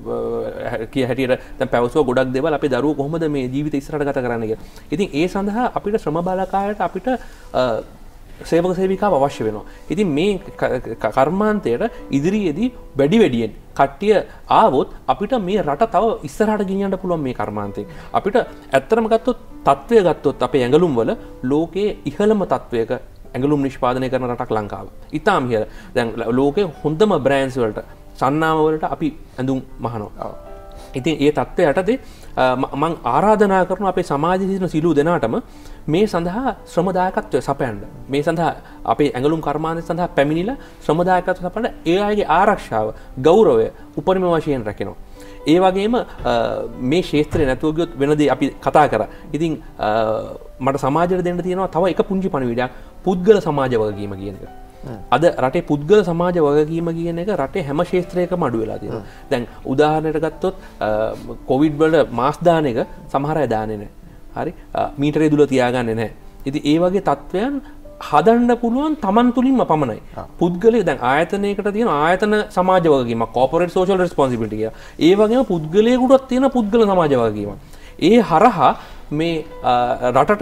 කිය හැටියට දැන් පැවසුව ගොඩක් දේවල් අපේ දරුවෝ කොහොමද මේ ජීවිතය ඉස්සරහට ගත කරන්නේ කියලා. ඉතින් ඒ සඳහා අපිට ශ්‍රම බලකායට අපිට සේවක සේවිකාව අවශ්‍ය වෙනවා. ඉතින් මේ කර්මාන්තයට ඉදිරියේදී වැඩියෙන් කට්ටිය ආවොත් අපිට මේ රට තව ඉස්සරහට ගෙනියන්න පුළුවන් මේ කර්මාන්තයෙන්. අපිට ඇත්තටම ගත්තොත් තත්ත්වය ගත්තොත් අපේ ඇඟලුම් වල ලෝකයේ ඉහළම තත්ත්වයක ඇඟලුම් නිෂ්පාදනය කරන රටක් ලංකාව. ඉතාම ඉහළ. දැන් ලෝකයේ හොඳම බ්‍රෑන්ඩ්ස් වලට සන්නාම වලට අපි ඇඳුම් මහනවා. ඉතින් ඒ තත්ත්වය යටතේ මම ආරාධනා කරනවා අපේ සමාජයේ සිටින සිළු දෙනාටම මේ සඳහා ශ්‍රමදායකත්වය සපයන්න. මේ සඳහා අපේ ඇඟලුම් කර්මාන්තය සඳහා පැමිණිලා ශ්‍රමදායකත්වය සපයන්න ඒ අයගේ ආරක්ෂාව, ගෞරවය උපරිම වශයෙන් රැකෙනවා. ඒ වගේම මේ ක්ෂේත්‍රේ නැතුව ගියොත් වෙන දේ අපි කතා කරා. ඉතින් මට සමාජයට දෙන්න තියෙනවා තව එක පුංචි පණිවිඩයක්, පුද්ගල සමාජ වගකීම කියන එක. අද රටේ පුද්ගල සමාජ වගකීම කියන එක රටේ හැම ක්ෂේත්‍රයකම අඩු වෙලා තියෙනවා. දැන් උදාහරණයක් ගත්තොත් කොවිඩ් වල මාස් දාන එක සමහර අය දාන්නේ නැහැ. හරි? මීටරේ දුර තියාගන්නේ නැහැ. ඉතින් ඒ වගේ තත්ත්වයන් හදන්න පුළුවන් Taman තුලින්ම පමණයි. පුද්ගලයෙක් දැන් ආයතනයකට තියෙන ආයතන සමාජ වගකීමක්, corporate social responsibility කියලා. ඒ වගේම පුද්ගලයෙකුටත් තියෙන පුද්ගල සමාජ වගකීමක්. ඒ හරහා මේ රටට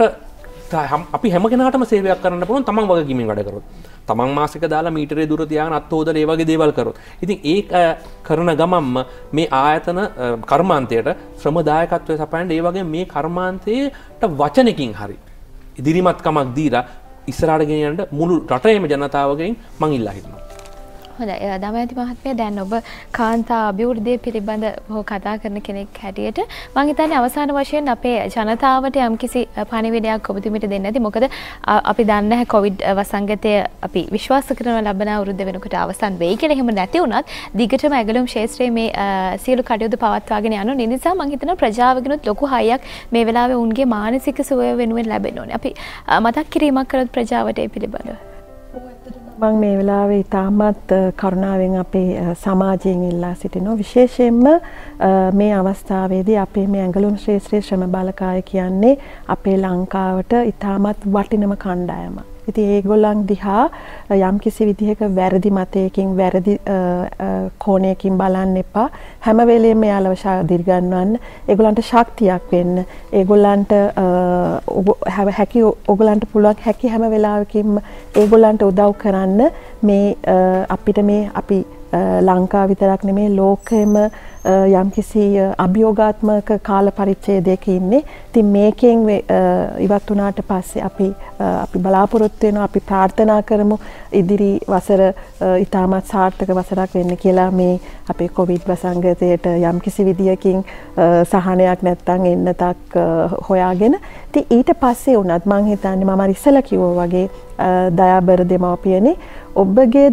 අපි හැම කෙනාටම සේවයක් කරන්න පුළුවන් Taman වගකීමෙන් වැඩ කරොත්. Taman මාසික දාලා මීටරේ දුර තියාගෙන අත් හොදලා ඒ වගේ දේවල් කරොත්. ඉතින් ඒක කරන ගමන්ම මේ ආයතන කර්මාන්තයට ශ්‍රම දායකත්වය සපයන්න ඒ වගේ මේ කර්මාන්තයට වචනකින් හරි ඉදිරිමත්කමක් දීලා ඉස්සරහට ගෙනියන්න මුළු රටේම ජනතාවගෙන් මං ඉල්ලා හිටිනවා. හොඳයි. දමයන්ති මහත්මයා දැන් ඔබ කාන්තා අභිවෘද්ධිය පිළිබඳ කතා කරන කෙනෙක් හැටියට මම හිතන්නේ අවසාන වශයෙන් අපේ ජනතාවට යම්කිසි පණිවිඩයක් ඔබතුමීට දෙන්න ඇති. මොකද අපි දන්නේ නැහැ කොවිඩ් වසංගතය අපි විශ්වාස කරන ලබන අවුරුද්ද වෙනකොට අවසන් වෙයි කියලා. එහෙම නැති වුණත් දිගටම ඇගලුම් ක්ෂේත්‍රයේ මේ සියලු කටයුතු පවත්වාගෙන යන නිසා මම හිතනවා ප්‍රජාවගෙනුත් ලොකු හයියක් මේ වෙලාවේ උන්ගේ මානසික සුවය වෙනුවෙන් ලැබෙන්න ඕනේ. අපි මතක් කිරීමක් කරත් ප්‍රජාවට ඒ පිළිබඳව. මම මේ වෙලාවේ ඉතාමත් කරුණාවෙන් අපේ සමාජයෙන් ඉල්ලා සිටිනවා. විශේෂයෙන්ම මේ අවස්ථාවේදී අපේ මේ ඇඟලුම් ශ්‍රේෂ්ඨ ශ්‍රම බලකාය කියන්නේ අපේ ලංකාවට ඉතාමත් වටිනම කණ්ඩායමක්. ඉතින් ඒගොල්ලන් දිහා යම්කිසි විදිහක වැරදි මතයකින් වැරදි කෝණයකින් බලන්න එපා. හැම වෙලේම යාලව ශාදිර් ගන්නවන්න. ඒගොල්ලන්ට ශක්තියක් වෙන්න. ඒගොල්ලන්ට හැකි ඕගොල්ලන්ට පුළුවන් හැකි හැම වෙලාවකින්ම ඒගොල්ලන්ට උදව් කරන්න මේ අපිට මේ අපි ලංකාව විතරක් නෙමේ ලෝකෙම යම්කිසි අභියෝගාත්මක කාල පරිච්ඡේදයක ඉන්නේ. ඉතින් මේකෙන් ඉවත් වුණාට පස්සේ අපි බලාපොරොත්තු වෙනවා, අපි ප්‍රාර්ථනා කරමු ඉදිරි වසර ඉතාමත් සාර්ථක වසරක් වෙන්න කියලා. මේ අපේ කොවිඩ් වසංගතයට යම්කිසි විදියකින් සහනයක් නැත්තම් එන්නතක් හොයාගෙන ඉතින් ඊට පස්සේ වුණත් මම හිතන්නේ මම ඉස්සෙල්ලා කිව්වා වගේ දයාබර දෙමව්පියනේ ඔබගේ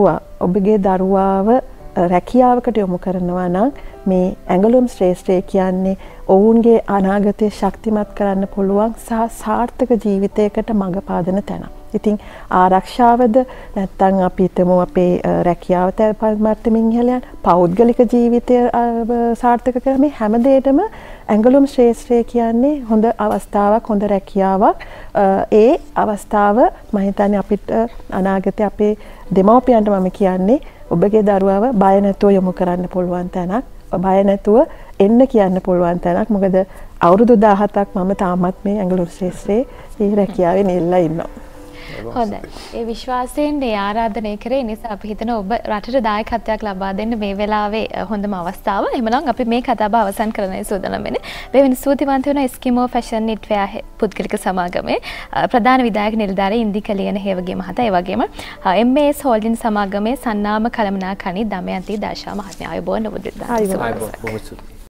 දරුවාව රැකියාවකට යොමු කරනවා නම් මේ ඇඟලුම් ශ්‍රේෂ්ඨය කියන්නේ ඔවුන්ගේ අනාගතය ශක්තිමත් කරන්න පුළුවන් සහ සාර්ථක ජීවිතයකට මඟ පාදන තැන. ඉතින් ආරක්ෂාවද නැත්නම් අපි හිතමු අපේ රැකියාව තැපල්මට්ටමින් ඉහළයන් පෞද්ගලික ජීවිතය සාර්ථක කරන මේ හැම දෙයකම ඇඟලුම් ශ්‍රේෂ්ඨය කියන්නේ හොඳ අවස්ථාවක්, හොඳ රැකියාවක්. ඒ අවස්ථාව මම හිතන්නේ අපිට අනාගතේ අපේ දෙමව්පියන්ට මම කියන්නේ ඔබගේ දරුවව බය නැතුව යොමු කරන්න පුළුවන් තැනක්, බය නැතුව එන්න කියන්න පුළුවන් තැනක්. මොකද අවුරුදු 17ක් මම තාමත් මේ ඇඟලුම් ශ්‍රේෂ්ඨයේ රැකියාවේ නිල්ලා ඉන්නවා. හොඳයි. ඒ විශ්වාසයෙන් ඒ ආරාධනය කරේ නිසා අපි හිතන ඔබ රටට දායකත්වයක් ලබා දෙන්න මේ වෙලාවේ හොඳම අවස්ථාව. එහෙමනම් අපි මේ කතාව අවසන් කරන්නයි සූදානම් වෙන්නේ. වෙන ස්තුතිවන්ත වෙන එස්කිමෝ ෆැෂන් නිට්වෙයා පුද්ගලික සමාගමේ ප්‍රධාන විධායක නිලධාරී ඉන්දික ලියන හේවගේ මහතා, ඒ වගේම MS හෝල්ඩින් සමාගමේ සන්නාම කළමනාකරණී දමයන්ති දාශා මහත්මිය. ආයුබෝවන් ඔබ දෙන්න. ආයුබෝවන්.